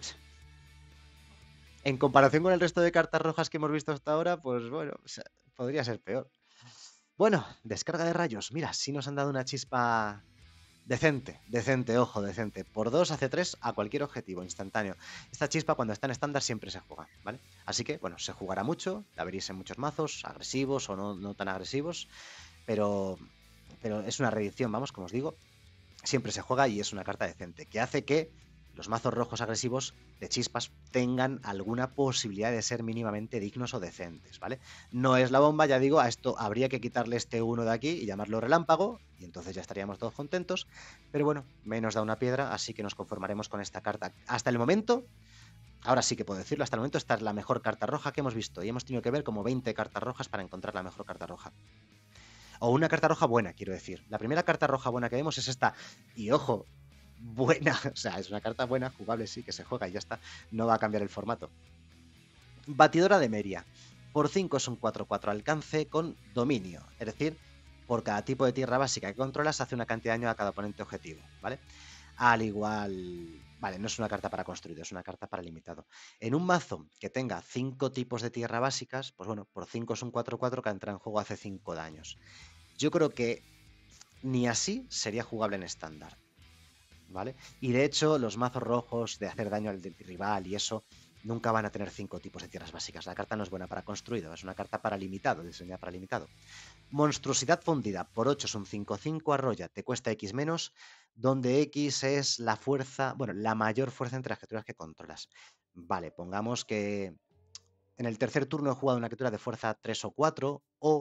en comparación con el resto de cartas rojas que hemos visto hasta ahora, pues bueno, podría ser peor. Bueno, descarga de rayos. Mira, sí nos han dado una chispa decente, decente, ojo, decente. Por 2 hace 3 a cualquier objetivo instantáneo. Esta chispa cuando está en estándar siempre se juega, ¿vale? Así que, bueno, se jugará mucho, la veréis en muchos mazos, agresivos o no tan agresivos, pero, pero es una reedición, vamos, como os digo, siempre se juega y es una carta decente, que hace que los mazos rojos agresivos de chispas tengan alguna posibilidad de ser mínimamente dignos o decentes, ¿vale? No es la bomba, ya digo, a esto habría que quitarle este uno de aquí y llamarlo relámpago, y entonces ya estaríamos todos contentos, pero bueno, menos da una piedra, así que nos conformaremos con esta carta. Hasta el momento, ahora sí que puedo decirlo, hasta el momento esta es la mejor carta roja que hemos visto, y hemos tenido que ver como 20 cartas rojas para encontrar la mejor carta roja. O una carta roja buena, quiero decir. La primera carta roja buena que vemos es esta. Y ojo, buena. O sea, es una carta buena, jugable, sí, que se juega y ya está. No va a cambiar el formato. Batidora de Meria. Por 5 es un 4-4 alcance con dominio. Es decir, por cada tipo de tierra básica que controlas, hace una cantidad de daño a cada oponente objetivo, ¿vale? Al igual... Vale, no es una carta para construido, es una carta para limitado. En un mazo que tenga 5 tipos de tierra básicas, pues bueno, por 5 es un 4-4 que entra en juego hace 5 daños. Yo creo que ni así sería jugable en estándar, ¿vale? Y de hecho, los mazos rojos de hacer daño al rival y eso nunca van a tener 5 tipos de tierras básicas. La carta no es buena para construido, es una carta para limitado, diseñada para limitado. Monstruosidad fundida, por 8 es un 5-5, arrolla, te cuesta X menos, donde X es la fuerza, bueno, la mayor fuerza entre las criaturas que controlas. Vale, pongamos que en el tercer turno he jugado una criatura de fuerza 3 o 4,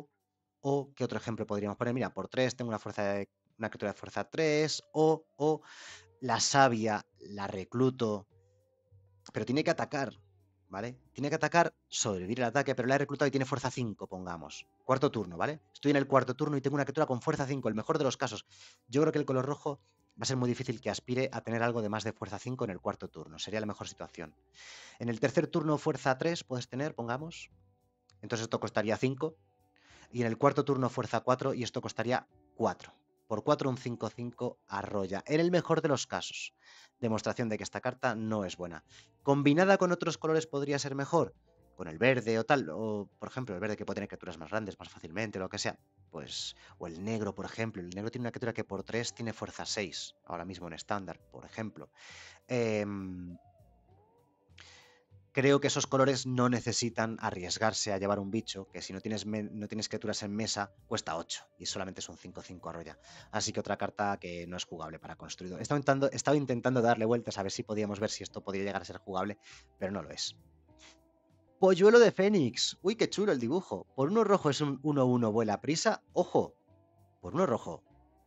o ¿qué otro ejemplo podríamos poner? Mira, por 3 tengo una criatura de fuerza 3, o la sabia la recluto, pero tiene que atacar, ¿vale? Tiene que atacar, sobrevivir el ataque, pero la he reclutado y tiene fuerza 5, pongamos. Cuarto turno, ¿vale? Estoy en el cuarto turno y tengo una criatura con fuerza 5, el mejor de los casos. Yo creo que el color rojo va a ser muy difícil que aspire a tener algo de más de fuerza 5 en el cuarto turno. Sería la mejor situación. En el tercer turno, fuerza 3 puedes tener, pongamos. Entonces esto costaría 5. Y en el cuarto turno, fuerza 4 y esto costaría 4. Por 4 un 5-5 arrolla. En el mejor de los casos. Demostración de que esta carta no es buena. Combinada con otros colores podría ser mejor. Con el verde o tal. O, por ejemplo, el verde que puede tener criaturas más grandes, más fácilmente, lo que sea. Pues, o el negro, por ejemplo. El negro tiene una criatura que por 3 tiene fuerza 6. Ahora mismo en estándar, por ejemplo. Eh, Creo que esos colores no necesitan arriesgarse a llevar un bicho, que si no tienes, no tienes criaturas en mesa, cuesta 8 y solamente es un 5-5 arrolla. Así que otra carta que no es jugable para construido. Estaba intentando darle vueltas a ver si podíamos ver si esto podía llegar a ser jugable, pero no lo es. Polluelo de Fénix. Uy, qué chulo el dibujo. Por uno rojo es un 1-1 vuela prisa. Ojo, por uno rojo,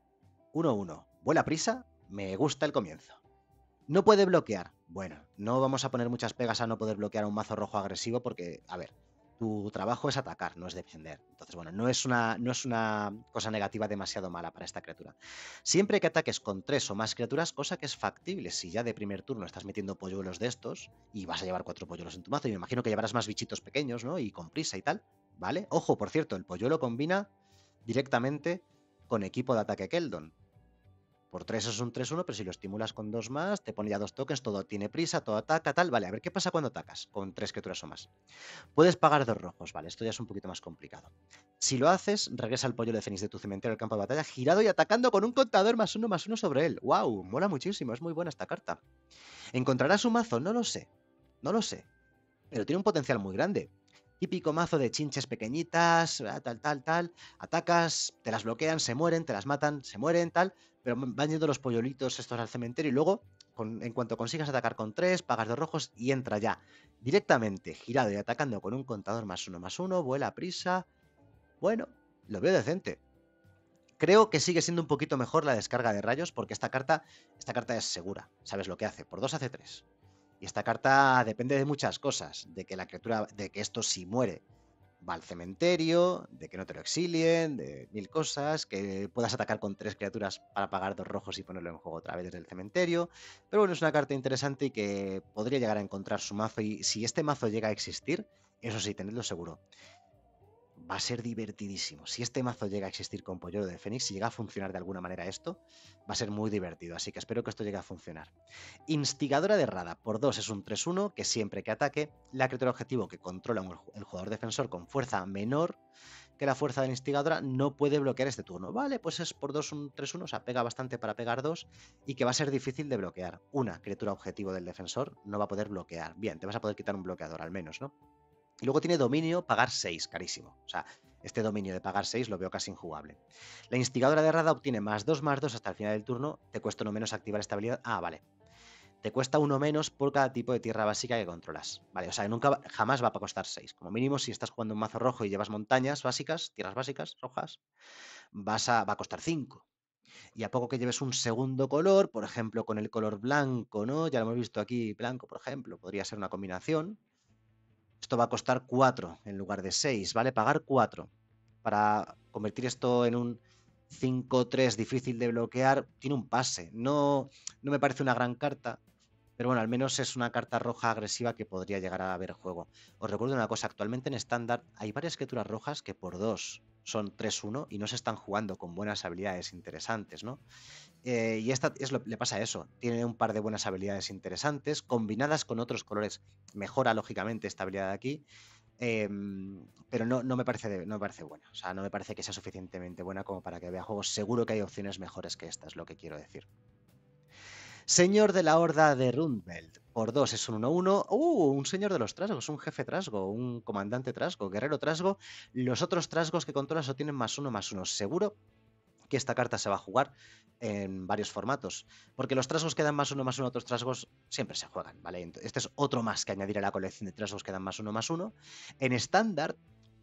1-1 vuela prisa. Me gusta el comienzo. No puede bloquear. Bueno, no vamos a poner muchas pegas a no poder bloquear a un mazo rojo agresivo porque, a ver, tu trabajo es atacar, no es defender. Entonces, bueno, no es una cosa negativa demasiado mala para esta criatura. Siempre que ataques con 3 o más criaturas, cosa que es factible si ya de primer turno estás metiendo polluelos de estos y vas a llevar 4 polluelos en tu mazo y me imagino que llevarás más bichitos pequeños, ¿no? Y con prisa y tal, ¿vale? Ojo, por cierto, el polluelo combina directamente con equipo de ataque Keldon. Por 3 es un 3-1, pero si lo estimulas con 2 más, te pone ya 2 tokens, todo tiene prisa, todo ataca, tal. Vale, a ver qué pasa cuando atacas con 3 criaturas o más. Puedes pagar 2 rojos, vale, esto ya es un poquito más complicado. Si lo haces, regresa el pollo de Fénix de tu cementerio al campo de batalla, girado y atacando con un contador +1/+1 sobre él. ¡Wow! Mola muchísimo, es muy buena esta carta. ¿Encontrarás un mazo? No lo sé, no lo sé, pero tiene un potencial muy grande. Típico mazo de chinches pequeñitas, tal. Atacas, te las bloquean, se mueren, te las matan, se mueren, tal. Pero van yendo los pollolitos estos al cementerio y luego, en cuanto consigas atacar con 3, pagas 2 rojos y entra ya directamente girado y atacando con un contador +1/+1, vuela a prisa. Bueno, lo veo decente. Creo que sigue siendo un poquito mejor la descarga de rayos porque esta carta es segura. Sabes lo que hace. Por 2 hace 3. Y esta carta depende de muchas cosas, de que la criatura, de que esto si muere va al cementerio, de que no te lo exilien, de 1000 cosas, que puedas atacar con 3 criaturas para pagar 2 rojos y ponerlo en juego otra vez desde el cementerio. Pero bueno, es una carta interesante y que podría llegar a encontrar su mazo y si este mazo llega a existir, eso sí, tenedlo seguro. Va a ser divertidísimo. Si este mazo llega a existir con Polluelo de Fénix, si llega a funcionar de alguna manera esto, va a ser muy divertido. Así que espero que esto llegue a funcionar. Instigadora de Rada, por 2 es un 3-1, que siempre que ataque, la criatura objetivo que controla el jugador defensor con fuerza menor que la fuerza de la instigadora no puede bloquear este turno. Vale, pues es por 2 un 3-1, o sea, pega bastante para pegar 2 y que va a ser difícil de bloquear. Una criatura objetivo del defensor no va a poder bloquear. Bien, te vas a poder quitar un bloqueador al menos, ¿no? Y luego tiene dominio, pagar 6, carísimo. O sea, este dominio de pagar 6 lo veo casi injugable. La instigadora de Rada obtiene +2/+2 hasta el final del turno. Te cuesta uno menos activar esta habilidad. Ah, vale. Te cuesta uno menos por cada tipo de tierra básica que controlas. Vale, o sea, jamás va a costar 6. Como mínimo, si estás jugando un mazo rojo y llevas montañas básicas, tierras básicas, rojas, va a costar 5. Y a poco que lleves un segundo color, por ejemplo, con el color blanco, ¿no? Ya lo hemos visto aquí, blanco, por ejemplo, podría ser una combinación. Esto va a costar 4 en lugar de 6, ¿vale? Pagar 4 para convertir esto en un 5-3 difícil de bloquear, tiene un pase. No me parece una gran carta, pero bueno, al menos es una carta roja agresiva que podría llegar a ver juego. Os recuerdo una cosa, actualmente en estándar hay varias criaturas rojas que por 2 son 3-1 y no se están jugando con buenas habilidades interesantes, ¿no? Y esta le pasa eso, tiene un par de buenas habilidades interesantes, combinadas con otros colores, mejora lógicamente esta habilidad de aquí, pero no me parece buena, o sea, no me parece que sea suficientemente buena como para que vea juegos. Seguro que hay opciones mejores que esta, es lo que quiero decir. Señor de la Horda de Rundveld. Por 2 es un 1-1. Un señor de los trasgos, un jefe trasgo, un comandante trasgo, guerrero trasgo. Los otros trasgos que controlas obtienen +1/+1. Seguro que esta carta se va a jugar en varios formatos, porque los trasgos que dan +1/+1 a otros trasgos siempre se juegan, ¿vale? Este es otro más que añadir a la colección de trasgos que dan +1/+1. En estándar,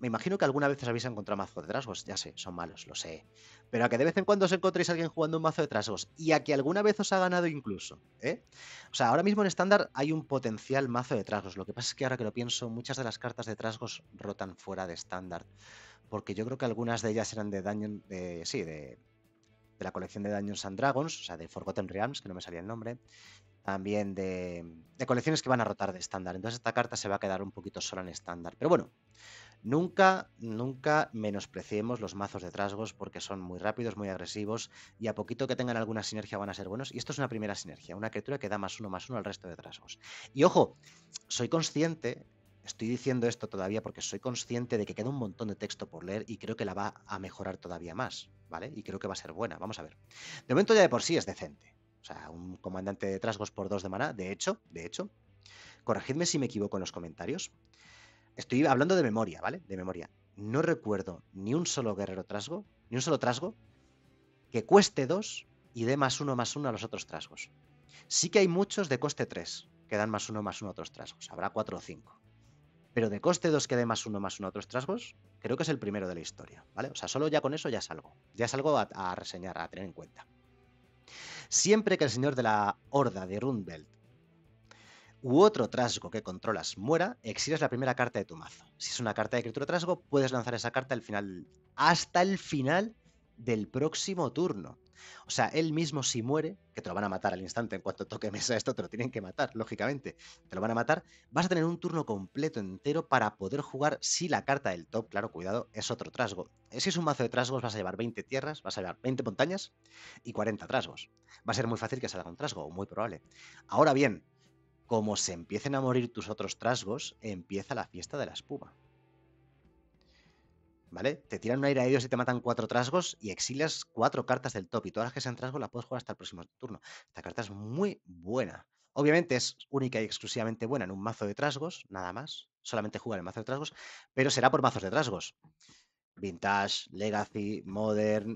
me imagino que alguna vez os habéis encontrado mazo de trasgos, ya sé, son malos, lo sé. Pero a que de vez en cuando os encontréis a alguien jugando un mazo de trasgos y a que alguna vez os ha ganado incluso, ¿eh? O sea, ahora mismo en estándar hay un potencial mazo de trasgos. Lo que pasa es que ahora que lo pienso, muchas de las cartas de trasgos rotan fuera de estándar. Porque yo creo que algunas de ellas eran de Dungeon, sí, de la colección de Dungeons and Dragons, o sea, de Forgotten Realms, que no me salía el nombre, también de colecciones que van a rotar de estándar. Entonces esta carta se va a quedar un poquito sola en estándar. Pero bueno, nunca, nunca menospreciemos los mazos de trasgos porque son muy rápidos, muy agresivos y a poquito que tengan alguna sinergia van a ser buenos. Y esto es una primera sinergia, una criatura que da +1/+1 al resto de trasgos. Y ojo, soy consciente, estoy diciendo esto todavía porque soy consciente de que queda un montón de texto por leer y creo que la va a mejorar todavía más, ¿vale? Y creo que va a ser buena, vamos a ver. De momento ya de por sí es decente. O sea, un comandante de trasgos por 2 de maná, de hecho, corregidme si me equivoco en los comentarios. Estoy hablando de memoria, ¿vale? De memoria. No recuerdo ni un solo guerrero trasgo, ni un solo trasgo que cueste 2 y dé +1/+1 a los otros trasgos. Sí que hay muchos de coste 3 que dan +1/+1 a otros trasgos. Habrá 4 o 5. Pero de coste 2 que dé +1/+1 a otros trasgos, creo que es el primero de la historia, ¿vale? O sea, solo ya con eso ya es algo. Ya es algo a reseñar, a tener en cuenta. Siempre que el señor de la horda de Rundbelt u otro trasgo que controlas muera, exiles la primera carta de tu mazo. Si es una carta de criatura trasgo, puedes lanzar esa carta hasta el final del próximo turno. O sea, él mismo si muere, que te lo van a matar al instante, en cuanto toque mesa esto te lo tienen que matar, lógicamente, te lo van a matar, vas a tener un turno completo entero para poder jugar si la carta del top, claro, cuidado, es otro trasgo. Si es un mazo de trasgos vas a llevar 20 tierras, vas a llevar 20 montañas y 40 trasgos. Va a ser muy fácil que salga un trasgo, muy probable. Ahora bien, como se empiecen a morir tus otros trasgos, empieza la fiesta de la espuma. ¿Vale? Te tiran un aire a ellos y te matan 4 trasgos y exilias 4 cartas del top y todas las que sean trasgos las puedes jugar hasta el próximo turno. Esta carta es muy buena. Obviamente es única y exclusivamente buena en un mazo de trasgos, nada más. Solamente juega en el mazo de trasgos, pero será por mazos de trasgos. Vintage, Legacy, Modern,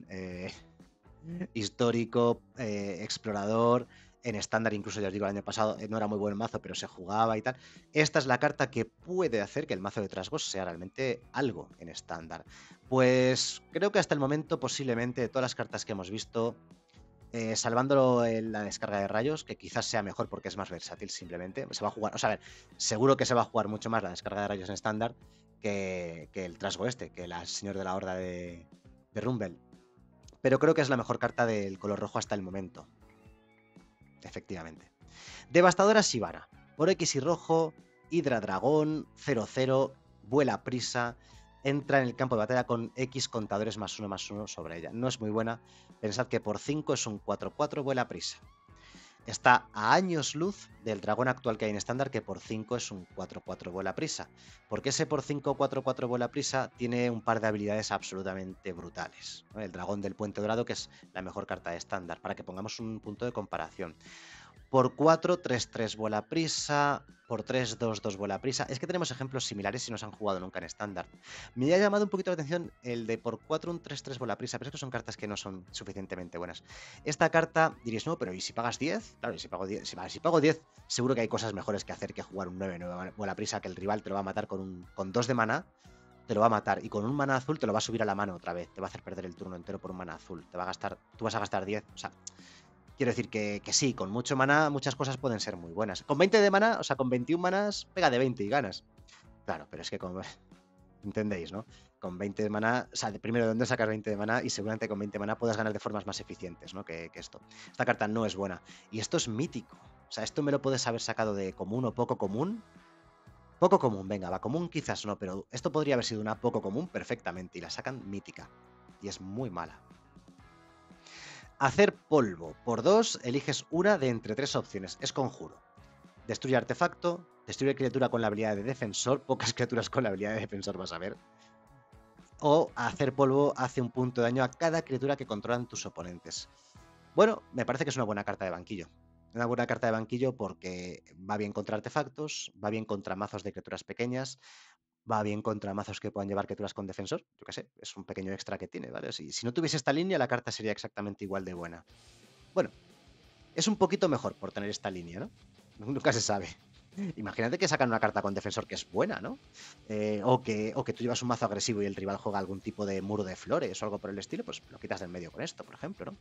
histórico, explorador, en estándar incluso ya os digo el año pasado no era muy buen mazo, pero se jugaba y tal. Esta es la carta que puede hacer que el mazo de trasgos sea realmente algo en estándar. Pues creo que hasta el momento posiblemente de todas las cartas que hemos visto, salvando la descarga de rayos, que quizás sea mejor porque es más versátil simplemente, se va a jugar, o sea, a ver, seguro que se va a jugar mucho más la descarga de rayos en estándar que el trasgo este, que el señor de la horda de Rumble. Pero creo que es la mejor carta del color rojo hasta el momento. Efectivamente. Devastadora Sivana. Por X y rojo, Hidra Dragón, 0/0, vuela prisa, entra en el campo de batalla con X contadores +1/+1 sobre ella. No es muy buena. Pensad que por 5 es un 4/4, vuela prisa. Está a años luz del dragón actual que hay en estándar, que por 5 es un 4/4 vuela prisa. Porque ese por 5 4/4 vuela prisa tiene un par de habilidades absolutamente brutales, ¿no? El dragón del puente dorado, que es la mejor carta de estándar, para que pongamos un punto de comparación. Por 4, 3/3 vuela prisa. Por 3, 2/2 vuela prisa. Es que tenemos ejemplos similares si no se han jugado nunca en estándar. Me ha llamado un poquito la atención el de por 4, un 3/3 vuela prisa, pero es que son cartas que no son suficientemente buenas. Esta carta diréis, no, pero ¿y si pagas 10? Claro, y si pago 10, si pago 10, seguro que hay cosas mejores que hacer que jugar un 9/9 vuela prisa, que el rival te lo va a matar con 2 de maná, te lo va a matar, y con un maná azul te lo va a subir a la mano otra vez, te va a hacer perder el turno entero por un maná azul, te va a gastar, tú vas a gastar 10, o sea, quiero decir que sí, con mucho maná muchas cosas pueden ser muy buenas. Con 20 de maná, o sea, con 21 manás, pega de 20 y ganas. Claro, pero es que entendéis, ¿no? Con 20 de maná, o sea, primero de dónde sacas 20 de maná y seguramente con 20 maná puedas ganar de formas más eficientes, ¿no? Que esto. Esta carta no es buena. Y esto es mítico. O sea, esto me lo puedes haber sacado de común o poco común. Poco común, venga, va, común quizás no, pero esto podría haber sido una poco común perfectamente y la sacan mítica. Y es muy mala. Hacer polvo. Por 2, eliges una de entre 3 opciones. Es conjuro. Destruye artefacto, destruye criatura con la habilidad de defensor. Pocas criaturas con la habilidad de defensor vas a ver. O hacer polvo hace un punto de daño a cada criatura que controlan tus oponentes. Bueno, me parece que es una buena carta de banquillo. Una buena carta de banquillo porque va bien contra artefactos, va bien contra mazos de criaturas pequeñas, va bien contra mazos que puedan llevar criaturas con defensor. Yo qué sé, es un pequeño extra que tiene, ¿vale? Si no tuviese esta línea, la carta sería exactamente igual de buena. Bueno, es un poquito mejor por tener esta línea, ¿no? Nunca se sabe. Imagínate que sacan una carta con defensor que es buena, ¿no? O que tú llevas un mazo agresivo y el rival juega algún tipo de muro de flores o algo por el estilo, pues lo quitas del medio con esto, por ejemplo, ¿no?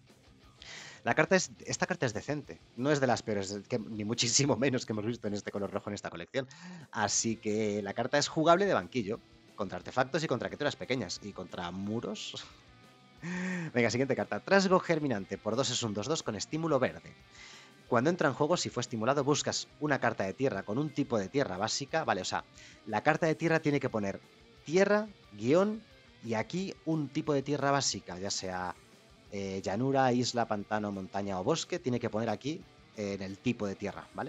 Esta carta es decente, no es de las peores, ni muchísimo menos que hemos visto en este color rojo en esta colección. Así que la carta es jugable de banquillo, contra artefactos y contra criaturas pequeñas, y contra muros. Venga, siguiente carta. Trasgo germinante, por 2 es un 2-2 con estímulo verde. Cuando entra en juego, si fue estimulado, buscas una carta de tierra con un tipo de tierra básica. Vale, o sea, la carta de tierra tiene que poner tierra, guión, y aquí un tipo de tierra básica, ya sea llanura, isla, pantano, montaña o bosque, tiene que poner aquí en el tipo de tierra, ¿vale?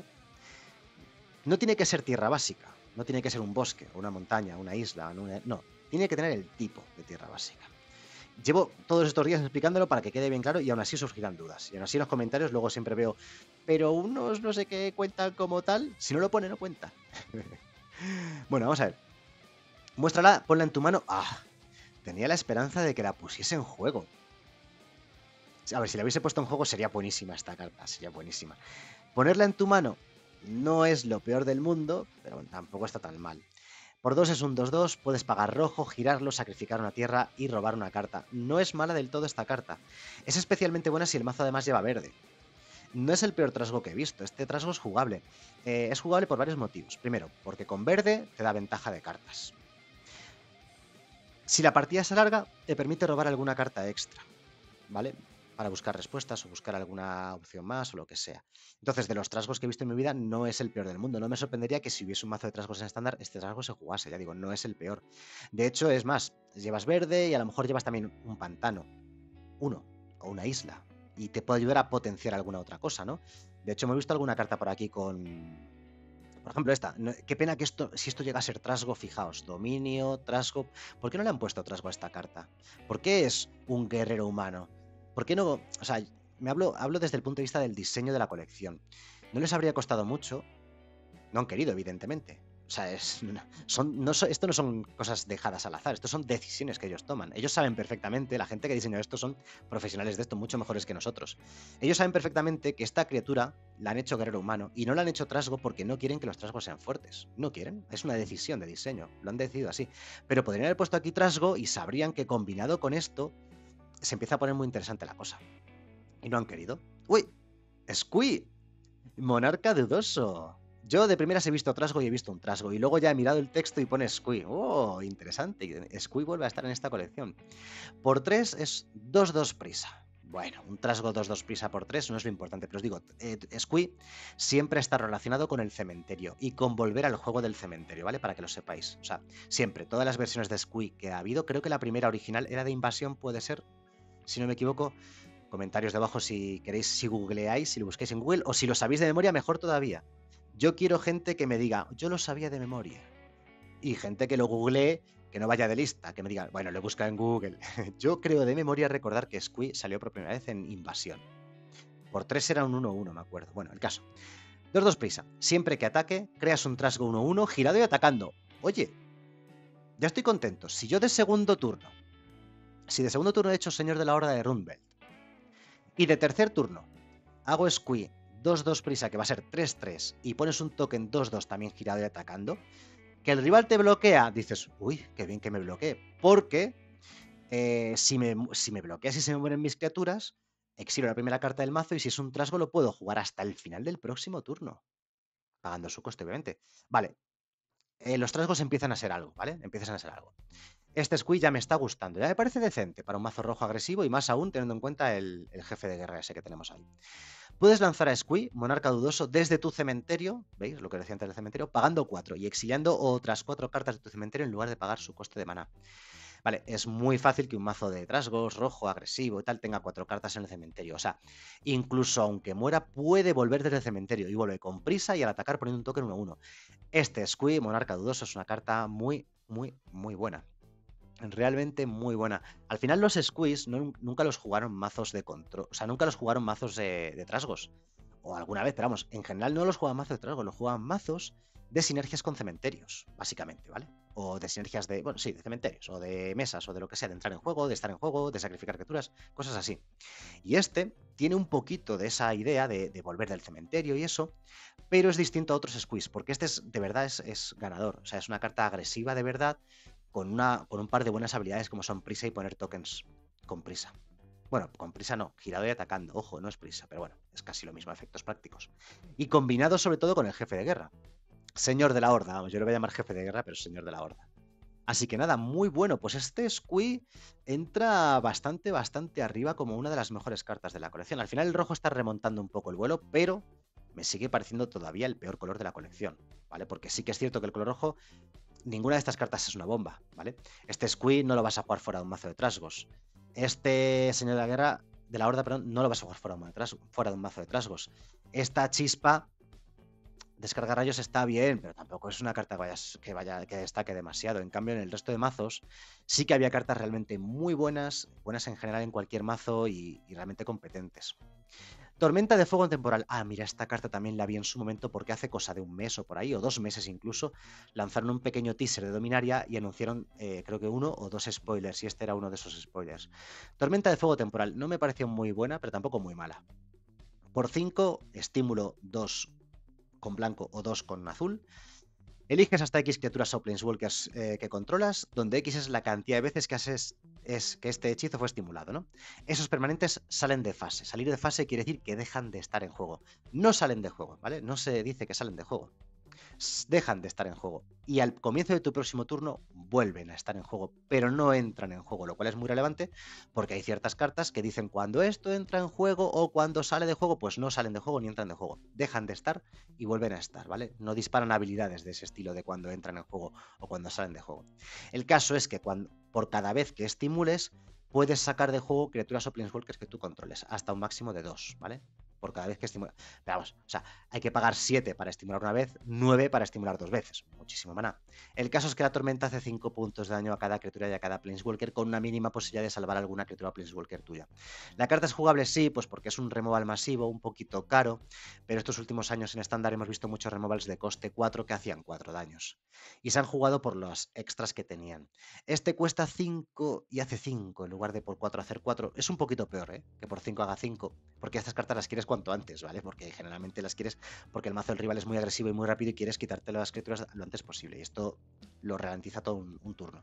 No tiene que ser tierra básica, no tiene que ser un bosque, una montaña, una isla, no, tiene que tener el tipo de tierra básica. Llevo todos estos días explicándolo para que quede bien claro y aún así surgirán dudas. Y aún así en los comentarios luego siempre veo, pero unos no sé qué cuentan como tal, si no lo pone no cuenta. Bueno, vamos a ver. Muéstrala, ponla en tu mano. Ah, tenía la esperanza de que la pusiese en juego. A ver, si la hubiese puesto en juego sería buenísima esta carta, sería buenísima. Ponerla en tu mano no es lo peor del mundo, pero tampoco está tan mal. Por 2 es un 2-2, puedes pagar rojo, girarlo, sacrificar una tierra y robar una carta. No es mala del todo esta carta. Es especialmente buena si el mazo además lleva verde. No es el peor trasgo que he visto, este trasgo es jugable. Es jugable por varios motivos. Primero, porque con verde te da ventaja de cartas. Si la partida se alarga, te permite robar alguna carta extra, ¿vale? Para buscar respuestas o buscar alguna opción más o lo que sea. Entonces, de los trasgos que he visto en mi vida, no es el peor del mundo. No me sorprendería que si hubiese un mazo de trasgos en estándar, este trasgo se jugase. Ya digo, no es el peor. De hecho, es más, llevas verde y a lo mejor llevas también un pantano, uno, o una isla. Y te puede ayudar a potenciar alguna otra cosa, ¿no? De hecho, me he visto alguna carta por aquí con... Por ejemplo, esta. Qué pena que si esto llega a ser trasgo, fijaos. Dominio, trasgo. ¿Por qué no le han puesto trasgo a esta carta? ¿Por qué es un guerrero humano? ¿Por qué no? O sea, hablo desde el punto de vista del diseño de la colección. No les habría costado mucho. No han querido, evidentemente. O sea, esto no son cosas dejadas al azar, esto son decisiones que ellos toman. Ellos saben perfectamente, la gente que diseña esto son profesionales de esto mucho mejores que nosotros. Ellos saben perfectamente que esta criatura la han hecho guerrero humano y no la han hecho trasgo porque no quieren que los trasgos sean fuertes. No quieren, es una decisión de diseño, lo han decidido así. Pero podrían haber puesto aquí trasgo y sabrían que combinado con esto se empieza a poner muy interesante la cosa. Y no han querido. ¡Uy! ¡Squee! Monarca dudoso. Yo de primeras he visto trasgo y he visto un trasgo. Y luego ya he mirado el texto y pone Squee. ¡Oh! Interesante. Squee vuelve a estar en esta colección. Por 3 es 2-2 prisa. Bueno, un trasgo 2-2 prisa por 3 no es lo importante, pero os digo, Squee siempre está relacionado con el cementerio y con volver al juego del cementerio, ¿vale? Para que lo sepáis. O sea, siempre, todas las versiones de Squee que ha habido, creo que la primera original era de invasión, puede ser, si no me equivoco. Comentarios debajo si queréis, si googleáis, si lo busquéis en Google, o si lo sabéis de memoria, mejor todavía. Yo quiero gente que me diga, yo lo sabía de memoria. Y gente que lo googlee, que no vaya de lista, que me diga, bueno, lo busca en Google. Yo creo de memoria recordar que Squee salió por primera vez en Invasión. Por 3 era un 1-1, me acuerdo. Bueno, el caso. 2-2 prisa. Siempre que ataque, creas un trasgo 1-1 girado y atacando. Oye, ya estoy contento. Si de segundo turno he hecho Señor de la Horda de Rundbelt, y de tercer turno hago Squee 2-2 prisa, que va a ser 3-3, y pones un token 2-2 también girado y atacando, que el rival te bloquea, dices, uy, qué bien que me bloquee, porque si me bloqueas y se me mueren mis criaturas, exilio la primera carta del mazo y si es un trasgo lo puedo jugar hasta el final del próximo turno, pagando su coste, obviamente. Vale, los trasgos empiezan a ser algo, ¿vale? Empiezan a ser algo. Este Squee ya me está gustando, ya me parece decente para un mazo rojo agresivo y más aún teniendo en cuenta el jefe de guerra ese que tenemos ahí. Puedes lanzar a Squee, monarca dudoso, desde tu cementerio, ¿veis lo que decía antes del cementerio? Pagando 4 y exiliando otras 4 cartas de tu cementerio en lugar de pagar su coste de maná. Vale, es muy fácil que un mazo de trasgos, rojo, agresivo y tal, tenga 4 cartas en el cementerio. O sea, incluso aunque muera, puede volver desde el cementerio y vuelve con prisa y al atacar poniendo un token 1-1. Este Squee, monarca dudoso, es una carta muy, muy, muy buena. Realmente muy buena. Al final los Squeeze nunca los jugaron mazos de control. O sea, nunca los jugaron mazos de trasgos. O alguna vez, pero vamos, en general no los jugaban mazos de trasgos, los jugaban mazos de sinergias con cementerios, básicamente, ¿vale? O de sinergias de, bueno, sí, de cementerios, o de mesas, o de lo que sea, de entrar en juego, de estar en juego, de sacrificar criaturas, cosas así. Y este tiene un poquito de esa idea de volver del cementerio y eso, pero es distinto a otros squeeze, porque este es, de verdad es ganador. O sea, es una carta agresiva de verdad, con un par de buenas habilidades como son prisa y poner tokens con prisa. Bueno, con prisa no, girado y atacando, ojo, no es prisa, pero bueno, es casi lo mismo, efectos prácticos. Y combinado sobre todo con el jefe de guerra. Señor de la Horda, vamos, yo lo voy a llamar jefe de guerra, pero es señor de la Horda. Así que nada, muy bueno. Pues este Squee entra bastante arriba como una de las mejores cartas de la colección. Al final el rojo está remontando un poco el vuelo, pero me sigue pareciendo todavía el peor color de la colección, ¿vale? Porque sí que es cierto que el color rojo, ninguna de estas cartas es una bomba, ¿vale? Este Squee no lo vas a jugar fuera de un mazo de trasgos. Este Señor de la Guerra, de la Horda, perdón, no lo vas a jugar fuera de un mazo de trasgos. Esta chispa descarga rayos está bien, pero tampoco es una carta que destaque demasiado. En cambio, en el resto de mazos sí que había cartas realmente muy buenas, buenas en general en cualquier mazo y realmente competentes. Tormenta de fuego temporal. Ah, mira, esta carta también la vi en su momento porque hace cosa de un mes o por ahí, o 2 meses incluso, lanzaron un pequeño teaser de Dominaria y anunciaron, creo que 1 o 2 spoilers, y este era uno de esos spoilers. Tormenta de fuego temporal. No me pareció muy buena, pero tampoco muy mala. Por 5, estímulo 2 con blanco o 2 con azul. Eliges hasta X criaturas o planeswalkers que controlas, donde X es la cantidad de veces que que este hechizo fue estimulado, ¿no? Esos permanentes salen de fase. Salir de fase quiere decir que dejan de estar en juego. No salen de juego, ¿vale? No se dice que salen de juego, dejan de estar en juego. Y al comienzo de tu próximo turno vuelven a estar en juego, pero no entran en juego, lo cual es muy relevante porque hay ciertas cartas que dicen cuando esto entra en juego o cuando sale de juego, pues no salen de juego ni entran de juego. Dejan de estar y vuelven a estar, ¿vale? No disparan habilidades de ese estilo de cuando entran en juego o cuando salen de juego. El caso es que por cada vez que estimules, puedes sacar de juego criaturas o planeswalkers que tú controles, hasta un máximo de 2, ¿vale? Por cada vez que estimulas. Pero vamos, o sea, hay que pagar 7 para estimular una vez, 9 para estimular 2 veces. Muchísimo maná. El caso es que la tormenta hace 5 puntos de daño a cada criatura y a cada planeswalker, con una mínima posibilidad de salvar alguna criatura o planeswalker tuya. La carta es jugable, sí, pues porque es un removal masivo, un poquito caro, pero estos últimos años en estándar hemos visto muchos removals de coste 4 que hacían 4 daños. Y se han jugado por los extras que tenían. Este cuesta 5 y hace 5 en lugar de por 4 hacer 4. Es un poquito peor, ¿eh? Que por 5 haga 5, porque estas cartas las quieres cuanto antes, ¿vale? Porque generalmente las quieres porque el mazo del rival es muy agresivo y muy rápido y quieres quitarte las criaturas lo antes posible. Y esto lo ralentiza todo un turno.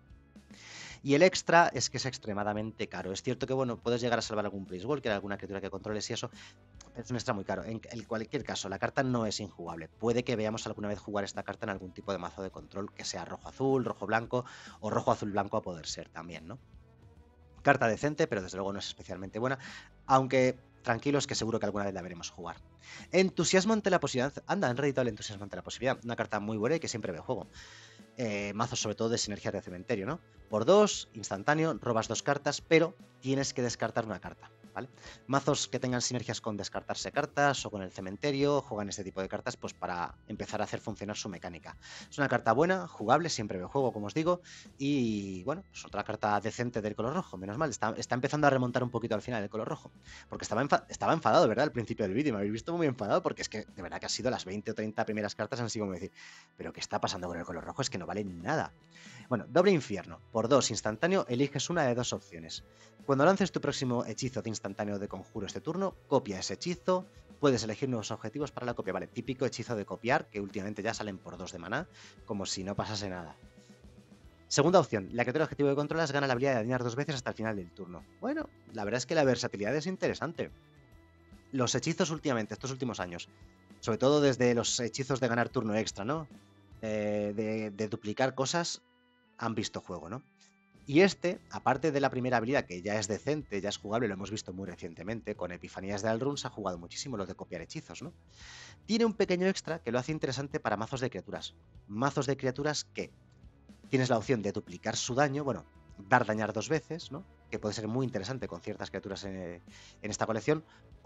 Y el extra es que es extremadamente caro. Es cierto que, bueno, puedes llegar a salvar algún planeswalker, alguna criatura que controles y eso, pero es un extra muy caro. En cualquier caso, la carta no es injugable. Puede que veamos alguna vez jugar esta carta en algún tipo de mazo de control, que sea rojo-azul, rojo-blanco o rojo-azul-blanco a poder ser también, ¿no? Carta decente, pero desde luego no es especialmente buena, aunque tranquilos que seguro que alguna vez la veremos jugar. Entusiasmo ante la posibilidad. Anda, han reeditado el entusiasmo ante la posibilidad. Una carta muy buena y que siempre ve juego. Mazos sobre todo de sinergias de cementerio, ¿no? Por 2, instantáneo, robas 2 cartas, pero tienes que descartar una carta, ¿vale? Mazos que tengan sinergias con descartarse cartas o con el cementerio, juegan este tipo de cartas pues para empezar a hacer funcionar su mecánica. Es una carta buena, jugable, siempre ve juego, como os digo, y bueno, es otra carta decente del color rojo, menos mal, está empezando a remontar un poquito al final el color rojo, porque estaba enfadado, ¿verdad? Al principio del vídeo, me habéis visto muy enfadado porque es que de verdad que ha sido las 20 o 30 primeras cartas han sido como decir, pero ¿qué está pasando con el color rojo? Es que no vale nada. Bueno, doble infierno. Por 2, instantáneo, eliges una de 2 opciones. Cuando lances tu próximo hechizo de instantáneo de conjuro este turno, copia ese hechizo. Puedes elegir nuevos objetivos para la copia. Vale, típico hechizo de copiar, que últimamente ya salen por 2 de maná, como si no pasase nada. Segunda opción, la criatura objetivo que controlas gana la habilidad de dañar 2 veces hasta el final del turno. Bueno, la verdad es que la versatilidad es interesante. Los hechizos últimamente, estos últimos años, sobre todo desde los hechizos de ganar turno extra, ¿no? De duplicar cosas, han visto juego, ¿no? Y este, aparte de la primera habilidad, que ya es decente, ya es jugable, lo hemos visto muy recientemente, con Epifanías de Alrun se ha jugado muchísimo lo de copiar hechizos, ¿no? Tiene un pequeño extra que lo hace interesante para mazos de criaturas. Mazos de criaturas que tienes la opción de duplicar su daño, bueno, dar dañar 2 veces, ¿no? Que puede ser muy interesante con ciertas criaturas en esta colección, o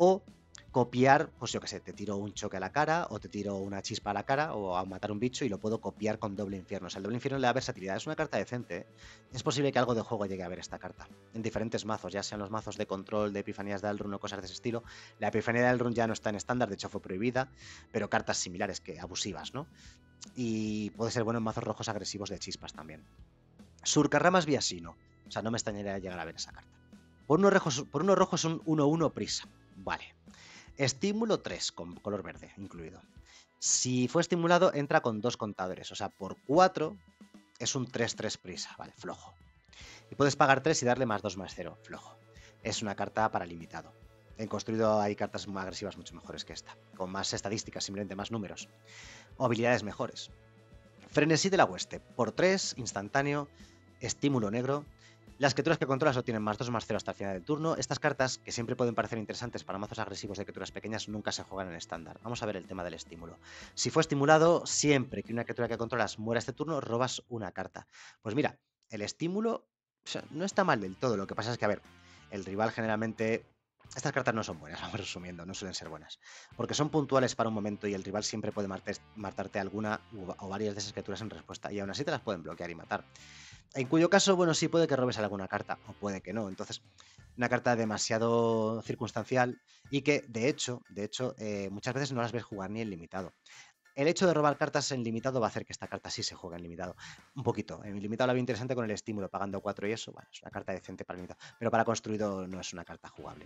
Copiar, pues yo qué sé, te tiro un choque a la cara o te tiro una chispa a la cara o a matar un bicho y lo puedo copiar con doble infierno. O sea, el doble infierno le da versatilidad. Es una carta decente, ¿eh? Es posible que algo de juego llegue a ver esta carta en diferentes mazos, ya sean los mazos de control, de epifanías de Elrond o cosas de ese estilo. La epifanía de Elrond ya no está en estándar, de hecho fue prohibida, pero cartas similares que abusivas, ¿no? Y puede ser bueno en mazos rojos agresivos de chispas también. Surcarramas Viasino. O sea, no me extrañaría llegar a ver esa carta. Por uno rojo es un 1-1 prisa. Vale. Estímulo 3 con color verde incluido. Si fue estimulado, entra con 2 contadores. O sea, por 4 es un 3-3 prisa. Vale, flojo. Y puedes pagar 3 y darle +2/+0. Flojo. Es una carta para limitado. En construido hay cartas más agresivas mucho mejores que esta. Con más estadísticas, simplemente más números. O habilidades mejores. Frenesí de la hueste. Por 3, instantáneo. Estímulo negro. Las criaturas que controlas obtienen +2/+0 hasta el final del turno. Estas cartas, que siempre pueden parecer interesantes para mazos agresivos de criaturas pequeñas, nunca se juegan en estándar. Vamos a ver el tema del estímulo. Si fue estimulado, siempre que una criatura que controlas muera este turno, robas una carta. Pues mira, el estímulo, o sea, no está mal del todo. Lo que pasa es que, a ver, el rival generalmente... Estas cartas no son buenas, vamos resumiendo, no suelen ser buenas. Porque son puntuales para un momento y el rival siempre puede matarte alguna o varias de esas criaturas en respuesta. Y aún así te las pueden bloquear y matar. En cuyo caso, bueno, sí puede que robes alguna carta, o puede que no. Entonces, una carta demasiado circunstancial y que, de hecho, muchas veces no las ves jugar ni en limitado. El hecho de robar cartas en limitado va a hacer que esta carta sí se juegue en limitado. Un poquito. En limitado la veo interesante con el estímulo, pagando 4 y eso. Bueno, es una carta decente para limitado. Pero para construido no es una carta jugable.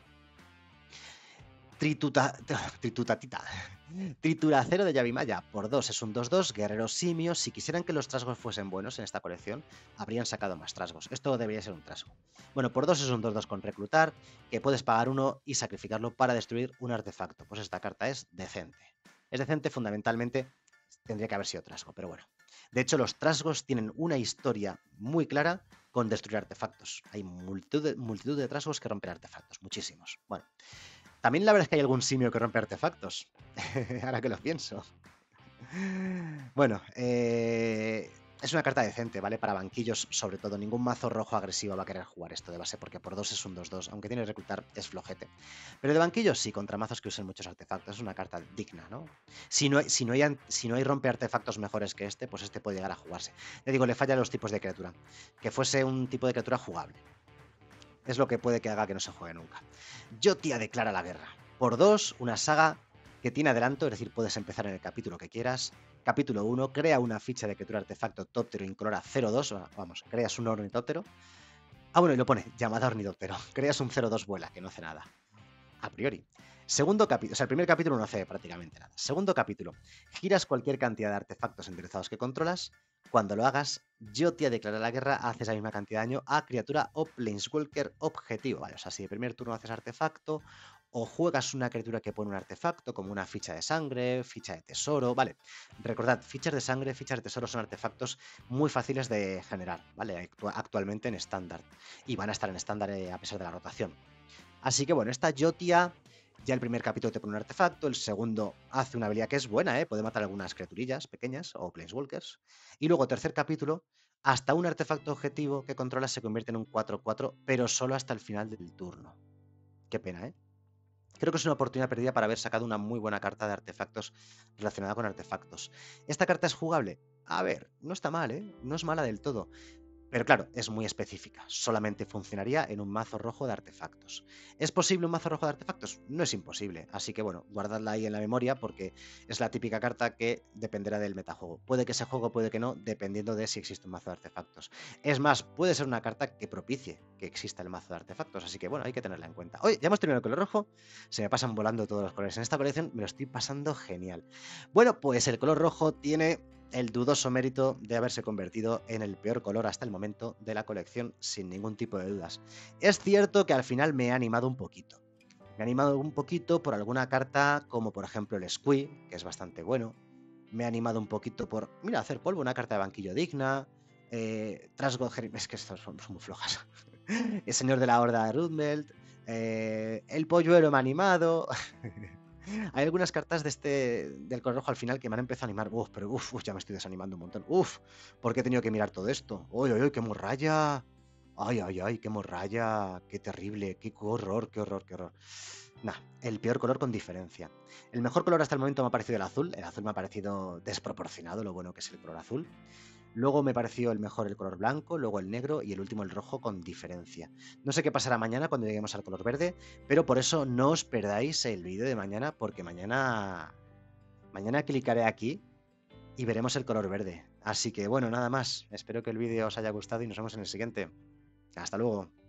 Tritutatita. Trituracero de Yavimaya. Por 2 es un 2-2. Guerrero simio. Si quisieran que los trasgos fuesen buenos en esta colección, habrían sacado más trasgos. Esto debería ser un trasgo. Bueno, por 2 es un 2-2 con reclutar, que puedes pagar 1 y sacrificarlo para destruir un artefacto. Pues esta carta es decente. Es decente, fundamentalmente tendría que haber sido trasgo, pero bueno. De hecho, los trasgos tienen una historia muy clara con destruir artefactos. Hay multitud de trasgos que rompen artefactos, muchísimos. Bueno, también la verdad es que hay algún simio que rompe artefactos. Ahora que lo pienso. Bueno, es una carta decente, ¿vale? Para banquillos, sobre todo. Ningún mazo rojo agresivo va a querer jugar esto de base, porque por 2 es un 2-2. Aunque tiene que reclutar, es flojete. Pero de banquillos sí, contra mazos que usen muchos artefactos. Es una carta digna, ¿no? Si no hay rompe artefactos mejores que este, pues este puede llegar a jugarse. Le digo, le falla los tipos de criatura. Que fuese un tipo de criatura jugable. Es lo que puede que haga que no se juegue nunca. Yotia declara la guerra. Por 2, una saga que tiene adelanto, es decir, puedes empezar en el capítulo que quieras. Capítulo 1, crea una ficha de criatura artefacto tóptero incolora 0-2. Vamos, creas un ornitóptero. Ah, bueno, y lo pone, llamada ornitóptero. Creas un 0-2 vuela, que no hace nada. A priori. Segundo capítulo, o sea, el primer capítulo no hace prácticamente nada. Segundo capítulo, giras cualquier cantidad de artefactos enderezados que controlas. Cuando lo hagas, Yotia declara la guerra, haces la misma cantidad de daño a criatura o planeswalker objetivo. Vale, o sea, si el primer turno haces artefacto o juegas una criatura que pone un artefacto, como una ficha de sangre, ficha de tesoro, vale. Recordad, fichas de sangre, fichas de tesoro son artefactos muy fáciles de generar, ¿vale? Actualmente en estándar. Y van a estar en estándar a pesar de la rotación. Así que bueno, esta Yotia, ya el primer capítulo te pone un artefacto, el segundo hace una habilidad que es buena, puede matar algunas criaturillas pequeñas o planeswalkers. Y luego, tercer capítulo, hasta un artefacto objetivo que controlas se convierte en un 4-4, pero solo hasta el final del turno. Qué pena, ¿eh? Creo que es una oportunidad perdida para haber sacado una muy buena carta de artefactos relacionada con artefactos. ¿Esta carta es jugable? A ver, no está mal, ¿eh? No es mala del todo. Pero claro, es muy específica. Solamente funcionaría en un mazo rojo de artefactos. ¿Es posible un mazo rojo de artefactos? No es imposible. Así que bueno, guardadla ahí en la memoria porque es la típica carta que dependerá del metajuego. Puede que se juegue, puede que no, dependiendo de si existe un mazo de artefactos. Es más, puede ser una carta que propicie que exista el mazo de artefactos. Así que bueno, hay que tenerla en cuenta. Oye, ya hemos terminado el color rojo. Se me pasan volando todos los colores. En esta colección me lo estoy pasando genial. Bueno, pues el color rojo tiene el dudoso mérito de haberse convertido en el peor color hasta el momento de la colección, sin ningún tipo de dudas. Es cierto que al final me ha animado un poquito. Me ha animado un poquito por alguna carta, como por ejemplo el Squee, que es bastante bueno. Me ha animado un poquito por, mira, hacer polvo, una carta de banquillo digna. Trasgo, es que estas son muy flojas. El señor de la horda de Rudmelt. El polluelo me ha animado. Hay algunas cartas del color rojo al final que me han empezado a animar. Pero ya me estoy desanimando un montón. ¿Por qué he tenido que mirar todo esto? ¡Uy, uy, uy, qué morralla! ¡Ay, ay, ay, qué morralla! ¡Qué terrible! ¡Qué horror, qué horror, qué horror! Nah, el peor color con diferencia. El mejor color hasta el momento me ha parecido el azul. El azul me ha parecido desproporcionado lo bueno que es el color azul. Luego me pareció el mejor el color blanco, luego el negro y el último el rojo con diferencia. No sé qué pasará mañana cuando lleguemos al color verde, pero por eso no os perdáis el vídeo de mañana porque mañana clicaré aquí y veremos el color verde. Así que bueno, nada más. Espero que el vídeo os haya gustado y nos vemos en el siguiente. Hasta luego.